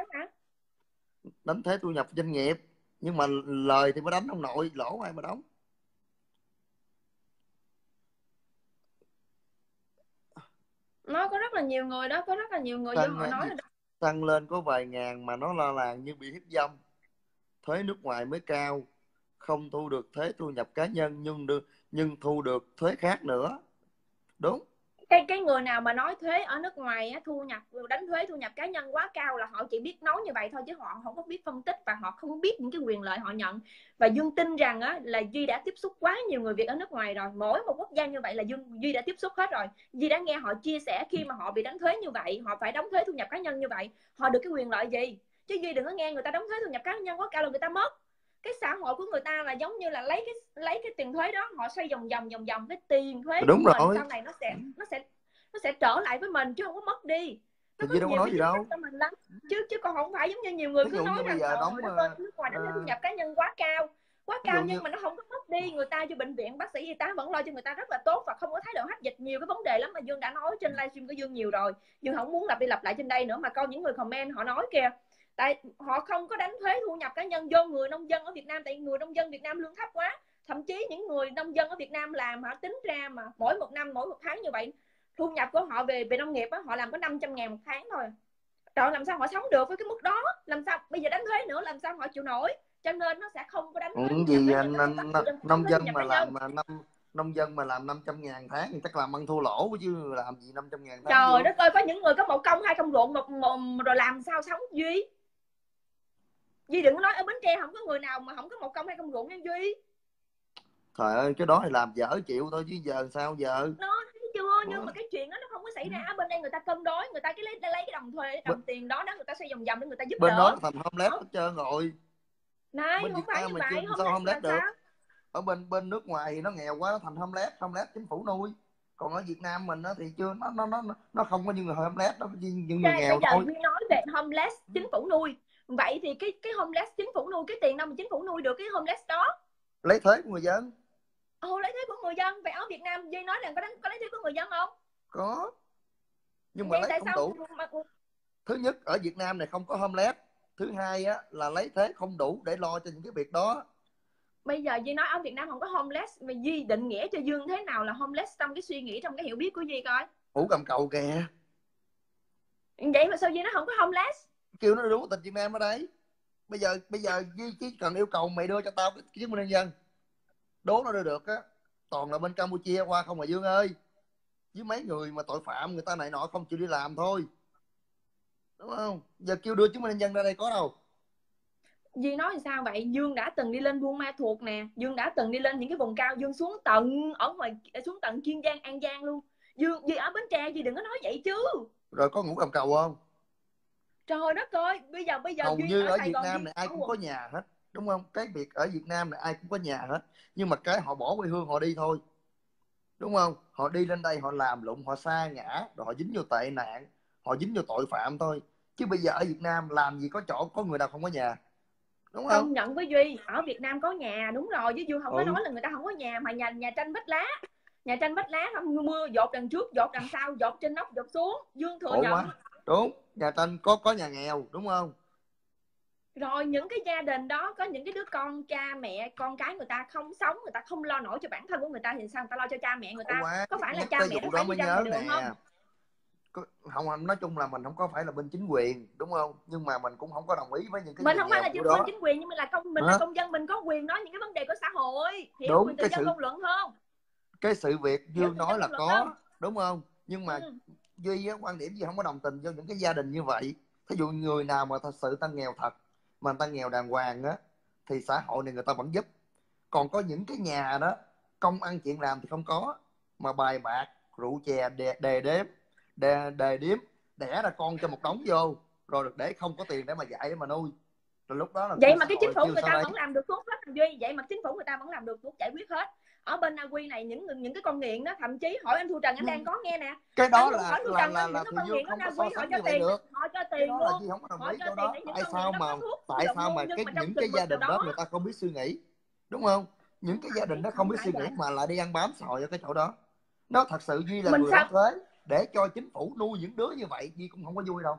đánh thuế thu nhập doanh nghiệp, nhưng mà lời thì mới đánh ông nội, lỗ ai mà đóng. Nó có rất là nhiều người đó, có rất là nhiều người tăng, vô họ nói là tăng lên có vài ngàn mà nó la làng như bị hiếp dâm. Thuế nước ngoài mới cao, không thu được thuế thu nhập cá nhân nhưng được nhưng thu được thuế khác nữa, đúng. cái cái người nào mà nói thuế ở nước ngoài á, thu nhập đánh thuế thu nhập cá nhân quá cao là họ chỉ biết nói như vậy thôi, chứ họ không có biết phân tích và họ không biết những cái quyền lợi họ nhận. Và Dương tin rằng á, là Duy đã tiếp xúc quá nhiều người Việt ở nước ngoài rồi, mỗi một quốc gia như vậy là Dương Duy đã tiếp xúc hết rồi. Duy đã nghe họ chia sẻ khi mà họ bị đánh thuế như vậy, họ phải đóng thuế thu nhập cá nhân như vậy, họ được cái quyền lợi gì. Chứ Duy đừng có nghe người ta đóng thuế thu nhập cá nhân quá cao là người ta mất. Cái xã hội của người ta là giống như là lấy cái lấy cái tiền thuế đó họ xoay vòng vòng vòng vòng, cái tiền thuế Đúng của rồi. mình sau này nó sẽ nó sẽ nó sẽ trở lại với mình chứ không có mất đi. Nó thì có đâu có nhiều nói cái gì chính đâu sách cho mình lắm, chứ chứ còn không phải giống như nhiều người ví cứ dụ nói như rằng bây giờ đóng nó bên nước ngoài đánh thuế thu nhập cá nhân quá cao quá cao nhưng như... mà nó không có mất đi. Người ta cho bệnh viện, bác sĩ y tá vẫn lo cho người ta rất là tốt và không có thái độ hách dịch. Nhiều cái vấn đề lắm mà Dương đã nói trên livestream của Dương nhiều rồi, Dương không muốn lặp đi lặp lại trên đây nữa, mà coi những người comment họ nói kìa. Tại họ không có đánh thuế thu nhập cá nhân vô người nông dân ở Việt Nam, tại người nông dân Việt Nam lương thấp quá. Thậm chí những người nông dân ở Việt Nam làm họ tính ra mà mỗi một năm mỗi một tháng như vậy, thu nhập của họ về về nông nghiệp á, họ làm có năm trăm ngàn một tháng thôi. Trời, làm sao họ sống được với cái mức đó? Làm sao bây giờ đánh thuế nữa làm sao họ chịu nổi? Cho nên nó sẽ không có đánh thuế thu nhập gì cá nhân, nó không bắt nông dân mà làm mà năm nông dân mà làm năm trăm ngàn tháng thì chắc làm ăn thua lỗ chứ làm gì năm trăm ngàn tháng. Trời đất ơi, có những người có một công hai công ruộng một, một rồi làm sao sống Duy? Duy đừng nói ở Bến Tre không có người nào mà không có một công hai công ruộng nha Duy. Trời ơi, cái đó thì làm vợ chịu thôi chứ giờ sao giờ. Nó thấy chưa, nhưng mà cái chuyện đó nó không có xảy ra. Bên đây người ta cân đối, người ta cái lấy lấy cái đồng thuế đồng tiền đó đó người ta xoay vòng vòng để người ta giúp bên đỡ. đó thành homeless hết trơn rồi. Này, bên không Việt phải Nam như mà vậy, sao homeless được? sao? Ở bên bên nước ngoài thì nó nghèo quá nó thành homeless, homeless chính phủ nuôi. Còn ở Việt Nam mình thì chưa, nó nó nó nó không có những người homeless, nó những người nghèo bây thôi. Bây giờ nói về homeless chính phủ nuôi, vậy thì cái cái homeless chính phủ nuôi, cái tiền đâu mà chính phủ nuôi được cái homeless đó? Lấy thuế của người dân. Ồ, lấy thuế của người dân. Vậy ở Việt Nam Duy nói rằng có, có lấy thuế của người dân không? Có, nhưng mà vậy lấy tại không sao đủ. Mà... Thứ nhất ở Việt Nam này không có homeless, thứ hai á là lấy thuế không đủ để lo cho những cái việc đó. Bây giờ Duy nói ở Việt Nam không có homeless, mà Duy định nghĩa cho Dương thế nào là homeless trong cái suy nghĩ, trong cái hiểu biết của Duy coi. Hủ cầm cầu kìa. Vậy mà sao Duy nó không có homeless? Kêu nó đúng tình Việt Nam ở đấy. Bây giờ bây giờ Duy chỉ cần yêu cầu mày đưa cho tao cái chứng minh nhân dân, đố nó đưa được á, toàn là bên Campuchia qua không mà Dương ơi. Với mấy người mà tội phạm người ta này nọ không chịu đi làm thôi, đúng không? Giờ kêu đưa chứng minh nhân dân ra đây có đâu. Duy nói thì sao vậy? Dương đã từng đi lên Buôn Ma Thuột nè, Dương đã từng đi lên những cái vùng cao, Dương xuống tận ở ngoài, xuống tận Kiên Giang, An Giang luôn. Dương Duy ở Bến Tre, Duy đừng có nói vậy chứ. Rồi có ngủ cầm cầu không? Trời đất ơi, bây giờ bây giờ hầu Duy như ở ở Sài Việt Gòn, Nam Duy này ai cũng quận... có nhà hết, đúng không? Cái việc ở Việt Nam này ai cũng có nhà hết, nhưng mà cái họ bỏ quê hương họ đi thôi, đúng không? Họ đi lên đây họ làm lụng, họ sa ngã, rồi họ dính vô tệ nạn, họ dính vô tội phạm thôi. Chứ bây giờ ở Việt Nam làm gì có chỗ có người nào không có nhà, đúng không? Công nhận với Duy, ở Việt Nam có nhà đúng rồi, với Dương không có Ừ. nói là người ta không có nhà, mà nhà nhà tranh vách lá, nhà tranh vách lá không, mưa dột đằng trước dột đằng sau, dột trên nóc dột xuống, Dương thừa Ủa nhận. quá. Đúng, nhà tranh có có nhà nghèo đúng không? Rồi những cái gia đình đó có những cái đứa con, cha mẹ con cái người ta không sống, người ta không lo nổi cho bản thân của người ta thì sao người ta lo cho cha mẹ người Ủa ta? quá, Có phải là nhắc cha tới mẹ nó vụ đó phải đi mới ra ngoài nhớ đường nè. không? Không, nói chung là mình không có phải là bên chính quyền đúng không, nhưng mà mình cũng không có đồng ý với những cái Mình người không phải nghèo là kiểu bên đó. chính quyền, nhưng mà là công mình là Hả? công dân, mình có quyền nói những cái vấn đề của xã hội, hiểu Đúng, quyền tự cái do sự ngôn luận không? cái sự việc Hiểu Dương tự do nói là ngôn luận không? có đúng không, nhưng mà Ừ. Duy á, quan điểm gì không có đồng tình cho những cái gia đình như vậy. Thí dụ người nào mà thật sự ta nghèo thật, mà người ta nghèo đàng hoàng á, thì xã hội này người ta vẫn giúp. Còn có những cái nhà đó công ăn chuyện làm thì không có, mà bài bạc rượu chè đề, đề đếm đề, đề điếm, đẻ ra con cho một đống vô, rồi được để không có tiền để mà dạy để mà nuôi, rồi lúc đó là Vậy kêu mà xã cái chính hội phủ kêu người sao ta đây? vẫn làm được thuốc hết anh Duy, vậy mà chính phủ người ta vẫn làm được thuốc giải quyết hết. Ở bên Na Uy này những những cái con nghiện đó, thậm chí hỏi anh Thu Trần, anh đang có nghe nè, Cái anh đó Thu là hỏi Thu là Trần là những là cái Thùy con Dương nghiện ở không Na có Uy so họ sánh cho như vậy tiền, được. họ cho Cái tiền đó là luôn, Duy không có đồng họ ý cho chỗ tiền đó. để những Tại con nghiện sao đó mà có thuốc tại được sao mà luôn, nhưng cái mà trong những cái chừng gia mực nào đình đó đó. người ta không biết suy nghĩ, đúng không? Những Không cái gia đình phải, đó không không biết phải suy nghĩ vậy. mà lại đi ăn bám xã hội ở cái chỗ đó. Nó thật sự Duy là Mình người đóng sao? thuế để cho chính phủ nuôi những đứa như vậy, Duy cũng không có vui đâu.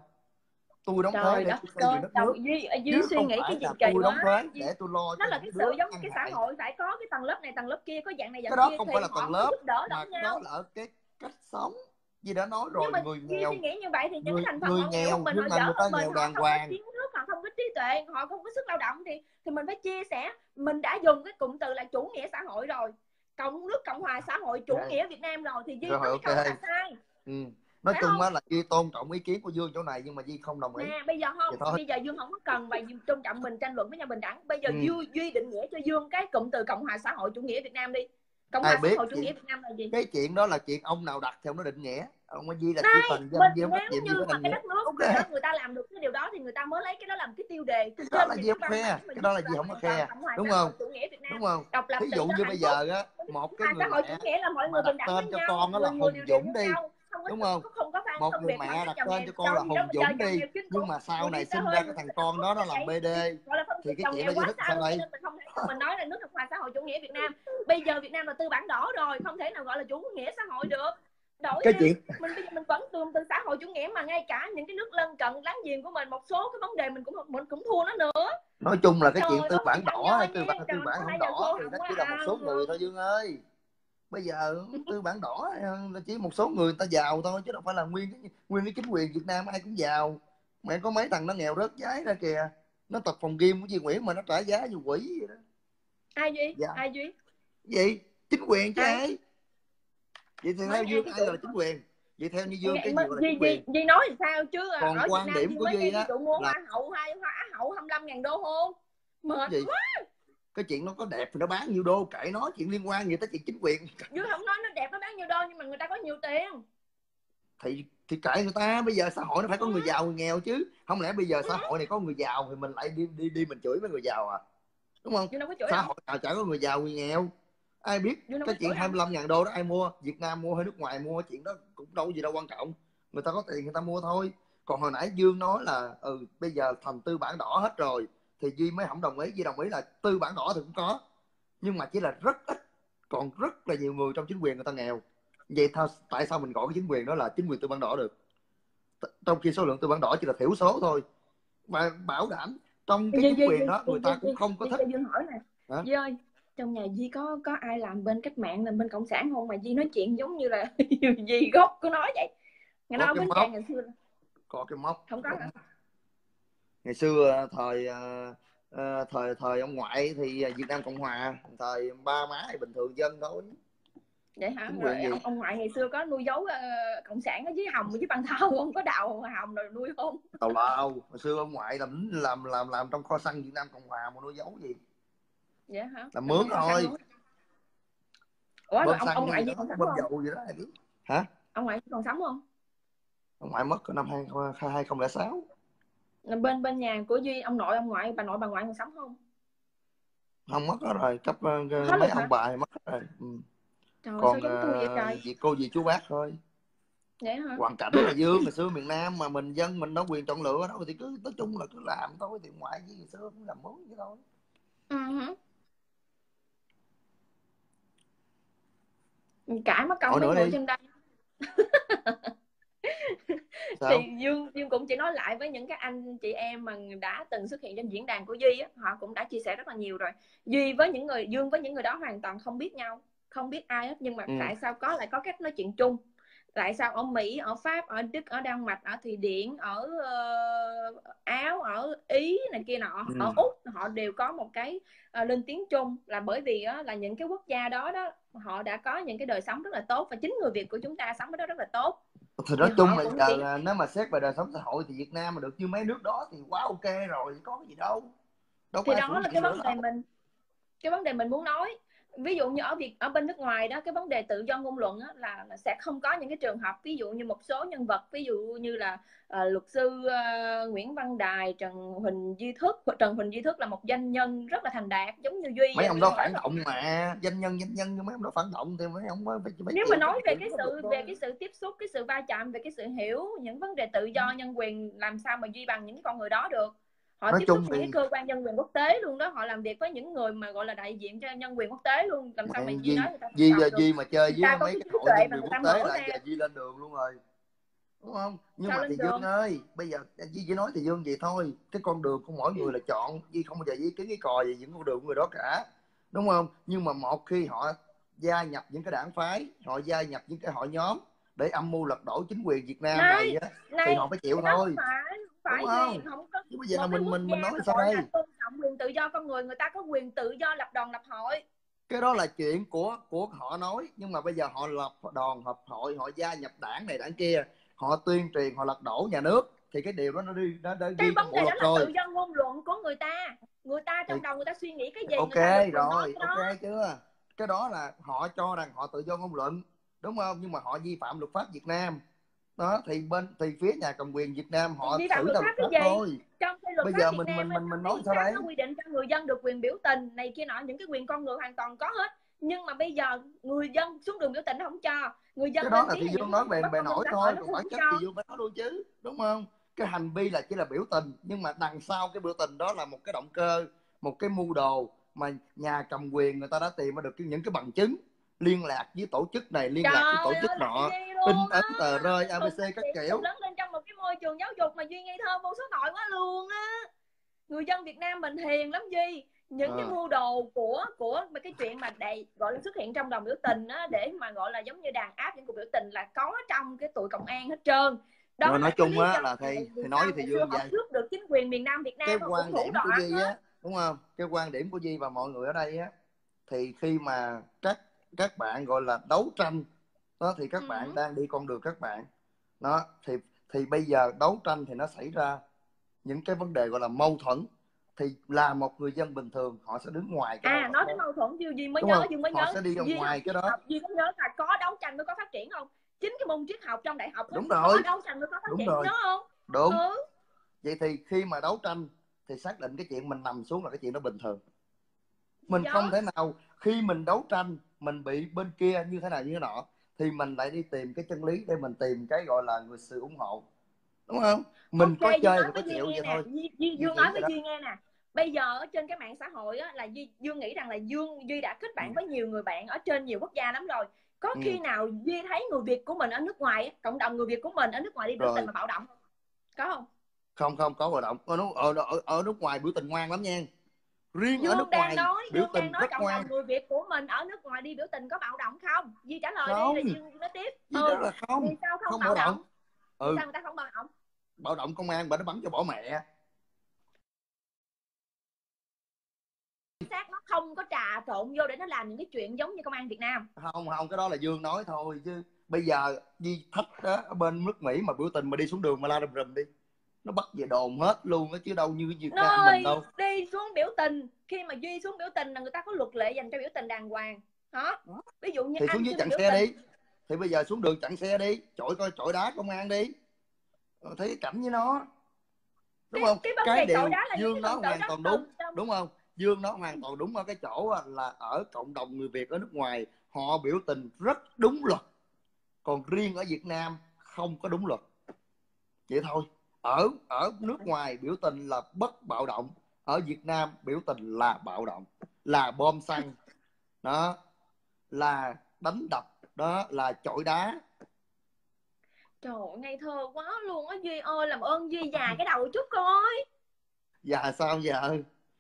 Tôi đóng thuế Trời để đất tôi xây dựng ơi, đất trời, nước, Duy Duy chứ suy không nghĩ phải cái gì là kỳ tôi đóng quá. thuế Duy, để tôi lo nó cho là cái những sự đứa giống như ăn cái xã hại. hội phải có cái tầng lớp này tầng lớp kia, có dạng này Cái dạng đó kia không thì phải là họ tầng mới lớp, giúp đỡ mà lẫn cái đó nhau. là ở cái cách sống. Duy đã nói Nhưng rồi, mà người Duy suy nghèo, nghĩ như vậy thì những cái người thành phần người họ nghèo hơn nghèo mình, họ nhưng mà dở người ta hơn mình, nghèo họ đàng không có hoàng. kiến thức, họ không có trí tuệ, họ không có sức lao động, thì thì mình phải chia sẻ. Mình đã dùng cái cụm từ là chủ nghĩa xã hội rồi, cộng nước Cộng hòa xã hội chủ Okay. nghĩa Việt Nam rồi, thì Duy Rồi nói cái câu đó ok. là sai. Ừ. Nói Phải chung không? á là Duy tôn trọng ý kiến của Dương chỗ này, nhưng mà Duy không đồng ý. Nè bây giờ Vậy không, thôi. bây giờ Dương không có cần và tôn trọng, mình tranh luận với nhau bình đẳng. Bây giờ Ừ. Duy, Duy định nghĩa cho Dương cái cụm từ Cộng hòa xã hội chủ nghĩa Việt Nam đi. Cộng Ai hòa xã biết hội chủ chuyện, nghĩa Việt Nam là gì? cái chuyện đó là chuyện ông nào đặt thì ông nó định nghĩa. Ông nói Duy là chư Đây, phần dân, mình Duy không trách nếu nhiệm gì như với mà định cái nghĩa. đất nước Ok. nào đó người ta làm được cái điều đó thì người ta mới lấy cái đó làm cái tiêu đề Cái đó trên là những Duy cái không văn khe, bản mà cái viết đó là là Duy không có hoàn toàn khe, Cộng hòa đúng xã hội không? chủ nghĩa Việt Đúng Nam, không? độc lập Thí tự dụ do như hạnh bây phúc. giờ á, một Cộng cái hòa xã người hội chủ mẹ nghĩa là mọi mà người đặt bình đẳng với tên cho nhau, con đó là người người Hùng đều đều Dũng như đi, nhau, không có đúng không? không có phân Một phân người biệt phẩm mẹ chất đặt giàu tên nghèo, cho con là cho gì đó Hùng cho Dũng giàu đi, nghèo kinh nhưng khủng. mà sau Người này đi xã sinh hơi ra cái thằng con đó nó làm vậy bê đê, gọi là phân thì biệt cái giàu chuyện nghèo đó Duy quá thích xa sao luôn, cho đây? nên mình không thể nào mình nói là nước Cộng hòa xã hội chủ nghĩa Việt Nam. Bây giờ Việt Nam là tư bản đỏ rồi, không thể nào gọi là chủ nghĩa xã hội được. Đổi Cái đi, chuyện mình bây giờ mình vẫn dùng từ xã hội chủ nghĩa, mà ngay cả những cái nước lân cận láng giềng của mình, một số cái vấn đề mình cũng mình cũng thua nó nữa. nói chung là cái chuyện Trời tư ơi bản anh đỏ hay ơi tư bản nha, tư trời bản nói không nãy giờ đỏ khô thì họng nó quá chỉ là một à. số người thôi Dương ơi. Bây giờ tư bản đỏ là chỉ một số người người ta giàu thôi, chứ đâu phải là nguyên cái nguyên cái chính quyền Việt Nam ai cũng giàu. Mẹ có mấy thằng nó nghèo rớt giấy ra kìa, nó tập phòng game của Duy Nguyễn mà nó trả giá như quỷ vậy đó. Ai Duy? Dạ. Ai Duy? Gì? Chính quyền chứ Ai? ai? Vậy thì Mới theo nghe Dương cái ai vụ gọi là chính quyền? Vậy theo như Dương nghe, cái gì mới, gọi là Duy, chính Duy, quyền? Duy nói thì sao chứ Còn ở Việt quan Nam điểm Duy của mới nghe Duy cái á vụ mua là hoa hậu, hai hoa hậu hai mươi lăm ngàn đô hôn. Mệt gì? quá. Cái chuyện nó có đẹp thì nó bán nhiêu đô kệ nó, chuyện liên quan gì tới chuyện chính quyền. Duy không nói nó đẹp nó bán nhiêu đô, nhưng mà người ta có nhiều tiền. thì thì kệ người ta, bây giờ xã hội nó phải có Ừ. người giàu người nghèo chứ, không lẽ bây giờ Ừ. xã hội này có người giàu thì mình lại đi đi đi mình chửi với người giàu à? Đúng không? Duy đâu có chửi Xã đâu. hội nào chả có người giàu người nghèo. Ai biết Duy đâu có cái chuyện chửi hai đâu. mươi lăm ngàn đô đó ai mua, Việt Nam mua hay nước ngoài mua, chuyện đó cũng đâu gì đâu quan trọng, người ta có tiền người ta mua thôi. Còn hồi nãy Dương nói là ừ bây giờ thành tư bản đỏ hết rồi thì Duy mới không đồng ý. Duy đồng ý là tư bản đỏ thì cũng có, nhưng mà chỉ là rất ít, còn rất là nhiều người trong chính quyền người ta nghèo. Vậy thôi tại sao mình gọi cái chính quyền đó là chính quyền tư bản đỏ được, trong khi số lượng tư bản đỏ chỉ là thiểu số thôi, và bảo đảm trong cái Duy, chính Duy, quyền Duy, đó người Duy, ta cũng Duy, không có Duy, thích. Duy, Duy hỏi nè. Hả? Duy ơi, trong nhà Duy có có ai làm bên cách mạng, làm bên cộng sản không mà Duy nói chuyện giống như là Duy gốc của nó vậy? Ngày Có nào cái Bến Tre móc, ngày xưa có cái móc không có hả? ngày xưa thời uh, thời thời ông ngoại thì Việt Nam Cộng Hòa, thời ba má thì bình thường dân thôi. Vậy hả? Chính quyền Rồi gì ông, ông ngoại ngày xưa có nuôi dấu uh, cộng sản ở dưới hồng với bàn thau không, có đào hồng rồi nuôi không? tào lao, hồi xưa ông ngoại làm làm làm làm trong kho xăng Việt Nam Cộng Hòa mà nuôi dấu gì, Vậy hả? làm Làm mướn trong kho xăng thôi, luôn. Ủa rồi bơm ông xăng ông hay ngoại gì Duy đó, còn sống bơm không? dầu gì đó ai biết. Hả? Ông ngoại còn sống không? Ông ngoại mất năm hai không không sáu. Bên bên nhà của Duy, ông nội ông ngoại bà nội bà ngoại còn sống không? Không, mất hết rồi, cấp Hết mấy luôn ông hả? bà mất hết rồi. Ừ. Trời sao Còn giống tôi vậy uh, trời. dì cô dì chú bác thôi. Vậy hả? Hoàn cảnh là Dương ngày xưa miền Nam mà mình dân mình đâu quyền chọn lựa đâu, thì cứ nói chung là cứ làm thôi, thì ngoại với ngày xưa cũng làm món vậy thôi. Uh-huh. Cãi mất công Hỏi mấy nữa người đi. trên đây. Sao? Thì Dương Dương cũng chỉ nói lại với những các anh chị em mà đã từng xuất hiện trên diễn đàn của Duy á, họ cũng đã chia sẻ rất là nhiều rồi. Duy với những người Dương với những người đó hoàn toàn không biết nhau, không biết ai hết, nhưng mà ừ. tại sao có lại có cách nói chuyện chung? Tại sao ở Mỹ, ở Pháp, ở Đức, ở Đan Mạch, ở Thụy Điển, ở uh, Áo, ở Ý này kia nọ, ừ. ở Úc họ đều có một cái uh, lên tiếng chung, là bởi vì uh, là những cái quốc gia đó đó họ đã có những cái đời sống rất là tốt, và chính người Việt của chúng ta sống ở đó rất là tốt. Thì nói chung là giờ chỉ... nếu mà xét về đời sống xã hội thì Việt Nam mà được như mấy nước đó thì quá ok rồi, có cái gì đâu. Đâu thì đó là cái vấn đề mình cái vấn đề mình muốn nói. Ví dụ như ở Việt ở bên nước ngoài đó, cái vấn đề tự do ngôn luận á, là, là sẽ không có những cái trường hợp ví dụ như một số nhân vật, ví dụ như là uh, luật sư uh, Nguyễn Văn Đài, Trần Huỳnh Duy Thức. Trần Huỳnh Duy Thức là một doanh nhân rất là thành đạt giống như Duy. Mấy ông đó phản động mà, doanh nhân doanh nhân mấy ông đó phản động thì mấy ông mới phải, nếu mà nói về cái sự về cái sự tiếp xúc, cái sự va chạm, về cái sự hiểu những vấn đề tự do nhân quyền, làm sao mà Duy bằng những con người đó được. Họ nói tiếp xúc những cái cơ quan nhân quyền quốc tế luôn đó, họ làm việc với những người mà gọi là đại diện cho nhân quyền quốc tế luôn, làm sao mà Duy nói người ta Duy giờ Duy mà chơi với mấy cái hội nhân quyền quốc tế là giờ Duy lên đường luôn rồi, đúng không? Nhưng sao mà thì đường? Dương ơi, bây giờ Duy chỉ nói thì Dương vậy thôi, cái con đường của mỗi người là chọn, Duy không bao giờ Duy kiến cái cò gì những con đường của người đó cả, đúng không? Nhưng mà một khi họ gia nhập những cái đảng phái, họ gia nhập những cái hội nhóm để âm mưu lật đổ chính quyền Việt Nam này, này, á, này thì họ phải chịu thôi, phải, phải đúng không? Gì? Không có chứ bây giờ mình mình mình nói sao đây? Tôn trọng quyền tự do con người, người ta có quyền tự do lập đoàn lập hội. Cái đó là chuyện của của họ nói, nhưng mà bây giờ họ lập đoàn hợp hội, họ gia nhập đảng này đảng kia, họ tuyên truyền, họ lật đổ nhà nước, thì cái điều đó nó đi nó đã ghi trong bộ luật rồi. Tự do ngôn luận của người ta, người ta trong thì... đầu người ta suy nghĩ cái gì, ok người ta rồi, ok đó. Chưa? Cái đó là họ cho rằng họ tự do ngôn luận, đúng không? Nhưng mà họ vi phạm luật pháp Việt Nam đó, thì bên thì phía nhà cầm quyền Việt Nam họ vi phạm xử luật pháp cái gì thôi. trong cái luật bây pháp giờ Việt mình Nam mình mình mình nói sao đây? nó quy định cho người dân được quyền biểu tình này kia nọ, những cái quyền con người hoàn toàn có hết, nhưng mà bây giờ người dân xuống đường biểu tình nó không cho. Người dân cái đó là thì Dương nói bề bề nổi thôi, còn bản chất thì Dương phải nói luôn chứ, đúng không? Cái hành vi là chỉ là biểu tình, nhưng mà đằng sau cái biểu tình đó là một cái động cơ, một cái mưu đồ mà nhà cầm quyền người ta đã tìm ra được những cái bằng chứng, liên lạc với tổ chức này, liên Trời lạc với tổ chức nọ, in ấn tờ rơi a bê xê các kiểu. Lớn lên trong một cái môi trường giáo dục mà Duy ngây thơ vô số tội quá luôn á. Người dân Việt Nam mình hiền lắm Duy. Những à. cái mưu đồ của của cái chuyện mà đầy gọi là xuất hiện trong đoàn biểu tình á, để mà gọi là giống như đàn áp những cuộc biểu tình là có trong cái tụi công an hết trơn. Đó rồi nói chung á là thì thì nói thì Dương vậy. Cướp được chính quyền miền Nam Việt Nam. Cái quan điểm của Duy á, đúng không? Cái quan điểm của Duy và mọi người ở đây á, thì khi mà các các bạn gọi là đấu tranh đó, thì các ừ. bạn đang đi con đường các bạn đó, thì thì bây giờ đấu tranh thì nó xảy ra những cái vấn đề gọi là mâu thuẫn, thì là một người dân bình thường họ sẽ đứng ngoài cái à nói đến mâu thuẫn Duy mới đúng nhớ Duy mới họ nhớ sẽ đi ra Duy ngoài cái đó. Duy có nhớ là có đấu tranh mới có phát triển không? Chính cái môn triết học trong đại học đúng rồi, có đấu tranh mới có phát đúng triển, rồi. nhớ không? Đúng ừ. Vậy thì khi mà đấu tranh thì xác định cái chuyện mình nằm xuống là cái chuyện đó bình thường, mình đó. Không thể nào khi mình đấu tranh mình bị bên kia như thế nào như thế nọ thì mình lại đi tìm cái chân lý để mình tìm cái gọi là người sự ủng hộ, đúng không? Mình okay, có chơi thì có chịu vậy thôi. Duy, Duy, Dương nói với Duy nghe nè, bây giờ ở trên cái mạng xã hội á, là Duy, Dương nghĩ rằng là Dương Duy đã kết bạn ừ. với nhiều người bạn ở trên nhiều quốc gia lắm rồi. Có ừ. khi nào Duy thấy người Việt của mình ở nước ngoài, cộng đồng người Việt của mình ở nước ngoài đi biểu tình mà bạo động có không? Không, không có bạo động. Ở, ở, ở, ở nước ngoài biểu tình ngoan lắm nha. Riêng Dương ở nước ngoài nói, biểu Dương tình đang nói rất cộng ngoan. đồng người Việt của mình ở nước ngoài đi biểu tình có bạo động không? Duy trả lời không. đi rồi Dương nói tiếp. Duy ừ. là không. Vì sao không, không bạo, bạo động? động? Ừ. Vì sao người ta không bạo động? Bạo động công an bà nó bắn cho bỏ mẹ. Nó không có trà trộn vô để nó làm những cái chuyện giống như công an Việt Nam. Không, không, cái đó là Dương nói thôi chứ. Bây giờ Duy thách đó, ở bên nước Mỹ mà biểu tình mà đi xuống đường mà la rầm rầm đi, nó bắt về đồn hết luôn á chứ đâu như Việt Nam mình đâu. Đi xuống biểu tình, khi mà Duy xuống biểu tình là người ta có luật lệ dành cho biểu tình đàng hoàng đó. Ví dụ như thì anh xuống dưới chặn xe tình. Đi thì bây giờ xuống đường chặn xe đi, chọi coi chọi đá công an đi, thấy cái cảnh với nó, đúng cái, không? cái, cái điều Dương nó hoàn toàn đúng, đúng không? Dương nó hoàn toàn đúng ở cái chỗ là ở cộng đồng người Việt ở nước ngoài họ biểu tình rất đúng luật, còn riêng ở Việt Nam không có đúng luật, vậy thôi. Ở ở nước ngoài biểu tình là bất bạo động, ở Việt Nam biểu tình là bạo động, là bom xăng đó, là đánh đập đó, là chọi đá. Trời ơi, ngây thơ quá luôn á Duy ơi, làm ơn Duy già cái đầu chút coi. Già sao giờ?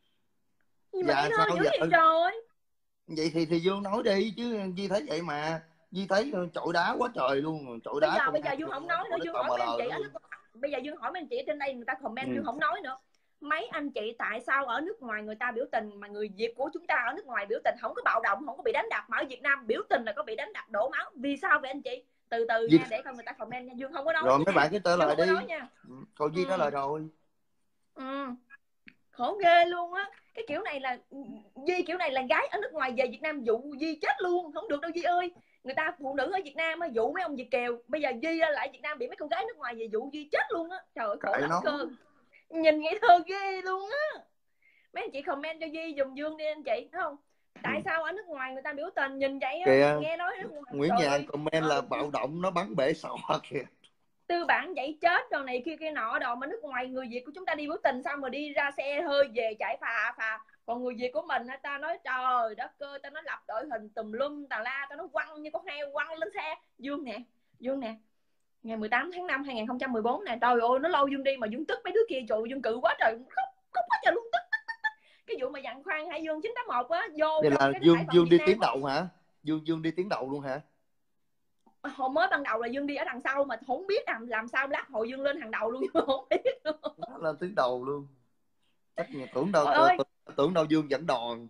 Gì mà ngây Già thơ sao dữ giờ? vậy trời. Vậy thì thì Dương nói đi chứ, Duy thấy vậy mà. Duy thấy chọi đá quá trời luôn, chọi Bây đá giờ công bây giờ an Dương phường không nói nữa, của Dương hỏi mấy anh tê em lờ chị ở nữa. nước bây giờ Dương hỏi mấy anh chị ở trên đây, người ta comment Ừ. Dương không nói nữa. Mấy anh chị tại sao ở nước ngoài người ta biểu tình mà người Việt của chúng ta ở nước ngoài biểu tình không có bạo động, không có bị đánh đập, mà ở Việt Nam biểu tình là có bị đánh đập đổ máu, vì sao vậy anh chị? Từ từ Duy... nha, để coi người ta comment nha, Dương không có nói Rồi nha. mấy bạn cứ trả Dương lời không có đi. nói nha. Còn Duy Ừ. trả lời rồi. Ừ. Khổ ghê luôn á. Cái kiểu này là Duy, kiểu này là gái ở nước ngoài về Việt Nam dụ Duy chết luôn, không được đâu Duy ơi. Người ta phụ nữ ở Việt Nam dụ mấy ông Việt kiều, bây giờ Duy lại Việt Nam bị mấy cô gái nước ngoài về dụ Duy chết luôn á. Trời ơi khổ Kệ lắm nó. cơ. Nhìn ngây thơ ghê luôn á. Mấy anh chị comment cho Duy dùm Dương đi anh chị, thấy không? Tại ừ. sao ở nước ngoài người ta biểu tình nhìn vậy á, kìa, nghe nói nước ngoài Nguyễn Nhàn ơi, comment là bạo động nó bắn bể sọ kìa. tư bản vậy chết đồ này kia kia nọ đồ, mà nước ngoài người Việt của chúng ta đi biểu tình sao mà đi ra xe hơi về chạy phà phà, còn người Việt của mình ta nói trời đất ơi, ta nói lập đội hình tùm lum tà la, ta nói quăng như con heo quăng lên xe. Dương nè, Dương nè, ngày mười tám tháng năm hai nghìn không trăm mười bốn nè, trời ơi nó lâu Dương đi mà Dương tức mấy đứa kia, trời Dương cự quá trời, khóc khóc quá trời luôn, tức, tức, tức, tức. Cái vụ mà dặn khoan Hải Dương chín tám một á, vô Vậy trong là cái Dương hải phận Dương Việt đi Nam tiến đầu hả? Dương Dương đi tiến đầu luôn hả? Hồi mới ban đầu là Dương đi ở đằng sau mà không biết làm làm sao lát hồi Dương lên hàng đầu luôn, nhưng không biết Nó lên tiến đầu luôn. Chắc tưởng đâu tưởng, tưởng đâu Dương dẫn đòn.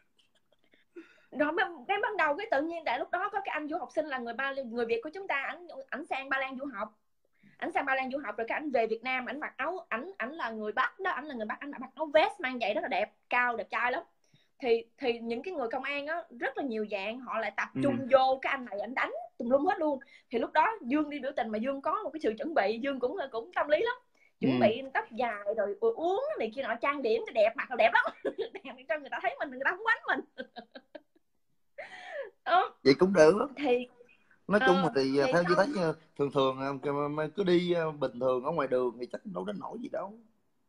Rồi cái ban đầu cái tự nhiên tại lúc đó có cái anh du học sinh là người ba người Việt của chúng ta, ảnh ảnh sang Ba Lan du học, ảnh sang Ba Lan du học rồi cái ảnh về Việt Nam, ảnh mặc áo, ảnh ảnh là người Bắc đó, ảnh là người Bắc, ảnh mặc áo vest mang giày rất là đẹp, cao đẹp trai lắm. Thì thì những cái người công an á rất là nhiều dạng, họ lại tập trung ừ. vô cái anh này, ảnh đánh tùm lum hết luôn. Thì lúc đó Dương đi biểu tình mà Dương có một cái sự chuẩn bị, Dương cũng cũng tâm lý lắm, chuẩn ừ. bị tóc dài rồi uống này kia nọ, trang điểm cho đẹp, mặt là đẹp lắm đẹp cho người ta thấy mình, người ta không quánh mình đó. Vậy cũng được. Thì nói chung ờ, thì, thì theo như xong... thấy thường thường cứ đi bình thường ở ngoài đường thì chắc đâu đến nổi gì đâu.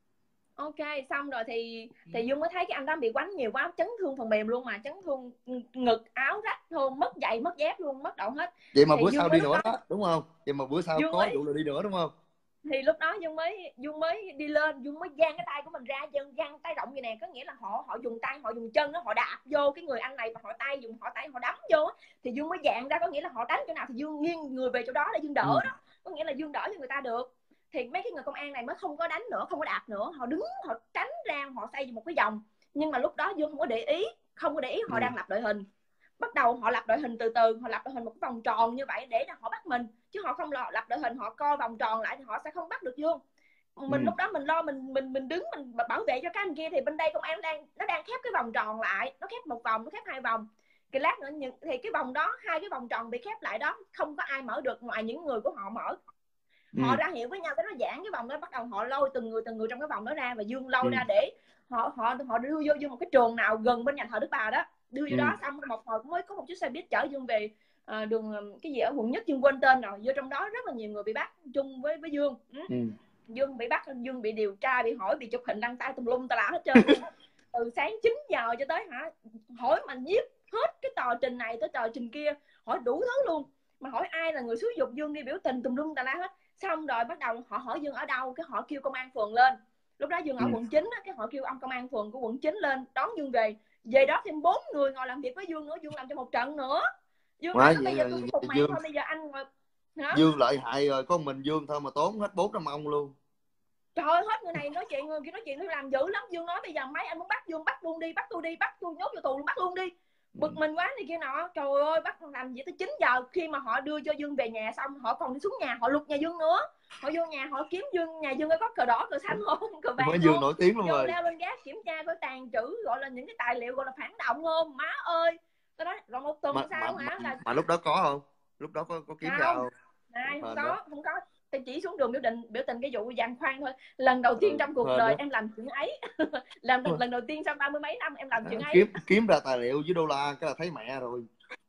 Ok, xong rồi thì thì Dương mới thấy cái anh đó bị quánh nhiều quá, chấn thương phần mềm luôn, mà chấn thương ngực, áo rách luôn, mất giày mất dép luôn, mất đầu hết. Vậy mà thì bữa Dương sau đi nữa đó, đó đúng không? Vậy mà bữa sau Dương có mới... vụ là đi nữa đúng không? Thì lúc đó Dương mới Dương mới đi lên, Dương mới giang cái tay của mình ra, Dương giang tay rộng như nè, có nghĩa là họ họ dùng tay, họ dùng chân đó, họ đạp vô cái người anh này và họ tay dùng họ tay họ đấm vô. Thì Dương mới dạng ra, có nghĩa là họ đánh chỗ nào thì Dương nghiêng người về chỗ đó để Dương đỡ ừ. đó, có nghĩa là Dương đỡ cho người ta được. Thì mấy cái người công an này mới không có đánh nữa, không có đạp nữa, họ đứng họ tránh ra, họ xây một cái vòng. Nhưng mà lúc đó Dương không có để ý, không có để ý họ ừ. đang lập đội hình. Bắt đầu họ lập đội hình từ từ, họ lập đội hình một cái vòng tròn như vậy để họ bắt mình, chứ họ không lập đội hình họ co vòng tròn lại thì họ sẽ không bắt được Dương. Mình ừ. lúc đó mình lo mình mình mình đứng mình bảo vệ cho các anh kia, thì bên đây công an đang nó đang khép cái vòng tròn lại, nó khép một vòng, nó khép hai vòng. Cái lát nữa thì cái vòng đó, hai cái vòng tròn bị khép lại đó, không có ai mở được ngoài những người của họ mở. Họ ừ. ra hiệu với nhau tới nó giãn cái vòng đó, bắt đầu họ lôi từng người từng người trong cái vòng đó ra, và Dương lôi ừ. ra để họ họ họ đưa vô vô một cái trường nào gần bên nhà thờ Đức Bà đó, đưa vô ừ. đó. Xong một hồi mới có một chiếc xe buýt chở Dương về uh, đường cái gì ở quận nhất, Dương quên tên rồi. Vô trong đó rất là nhiều người bị bắt chung với với Dương. ừ. Ừ. Dương bị bắt, Dương bị điều tra, bị hỏi, bị chụp hình đăng tay tùm lum tà lá hết trơn từ sáng chín giờ cho tới hả, hỏi mà viết hết cái tờ trình này tới tờ trình kia, hỏi đủ thứ luôn, mà hỏi ai là người xúi dục Dương đi biểu tình tùm lum tà lá hết. Xong rồi bắt đầu họ hỏi Dương ở đâu, cái họ kêu công an phường lên. Lúc đó Dương ở ừ. quận chín, cái họ kêu ông công an phường của quận chín lên đón Dương về. Về đó thêm bốn người ngồi làm việc với Dương nữa, Dương làm cho một trận nữa. Dương nói bây giờ tôi phục mày thôi, bây giờ anh ngồi... Dương lợi hại rồi, có mình Dương thôi mà tốn hết bốn trăm ông luôn. Trời ơi, hết người này nói chuyện, người kia nói chuyện, tôi làm dữ lắm. Dương nói bây giờ mấy anh muốn bắt Dương, bắt luôn đi, bắt tôi đi, bắt tôi nhốt vô tù luôn, bắt luôn đi. Bực mình quá này kia nọ. Trời ơi, bắt làm gì tới chín giờ. Khi mà họ đưa cho Dương về nhà xong, họ còn đi xuống nhà, họ lục nhà Dương nữa. Họ vô nhà, họ kiếm Dương, nhà Dương có cờ đỏ, cờ xanh không, cờ vàng không. Dương nổi tiếng luôn vô rồi. Leo lên gác kiểm tra có tàn trữ gọi là những cái tài liệu gọi là phản động không. Má ơi. Tôi nói rồi một tuần mà, sau mà, hả mà, là... mà lúc đó có không? Lúc đó có, có kiếm ra không? Này, không có, không có. Tôi chỉ xuống đường biểu tình biểu tình cái vụ giàn khoan thôi. Lần đầu tiên ừ, trong cuộc đời đó. Em làm chuyện ấy làm lần, lần đầu tiên sau ba mươi mấy năm em làm chuyện ấy. Kiếm kiếm ra tài liệu với đô la cái là thấy mẹ rồi.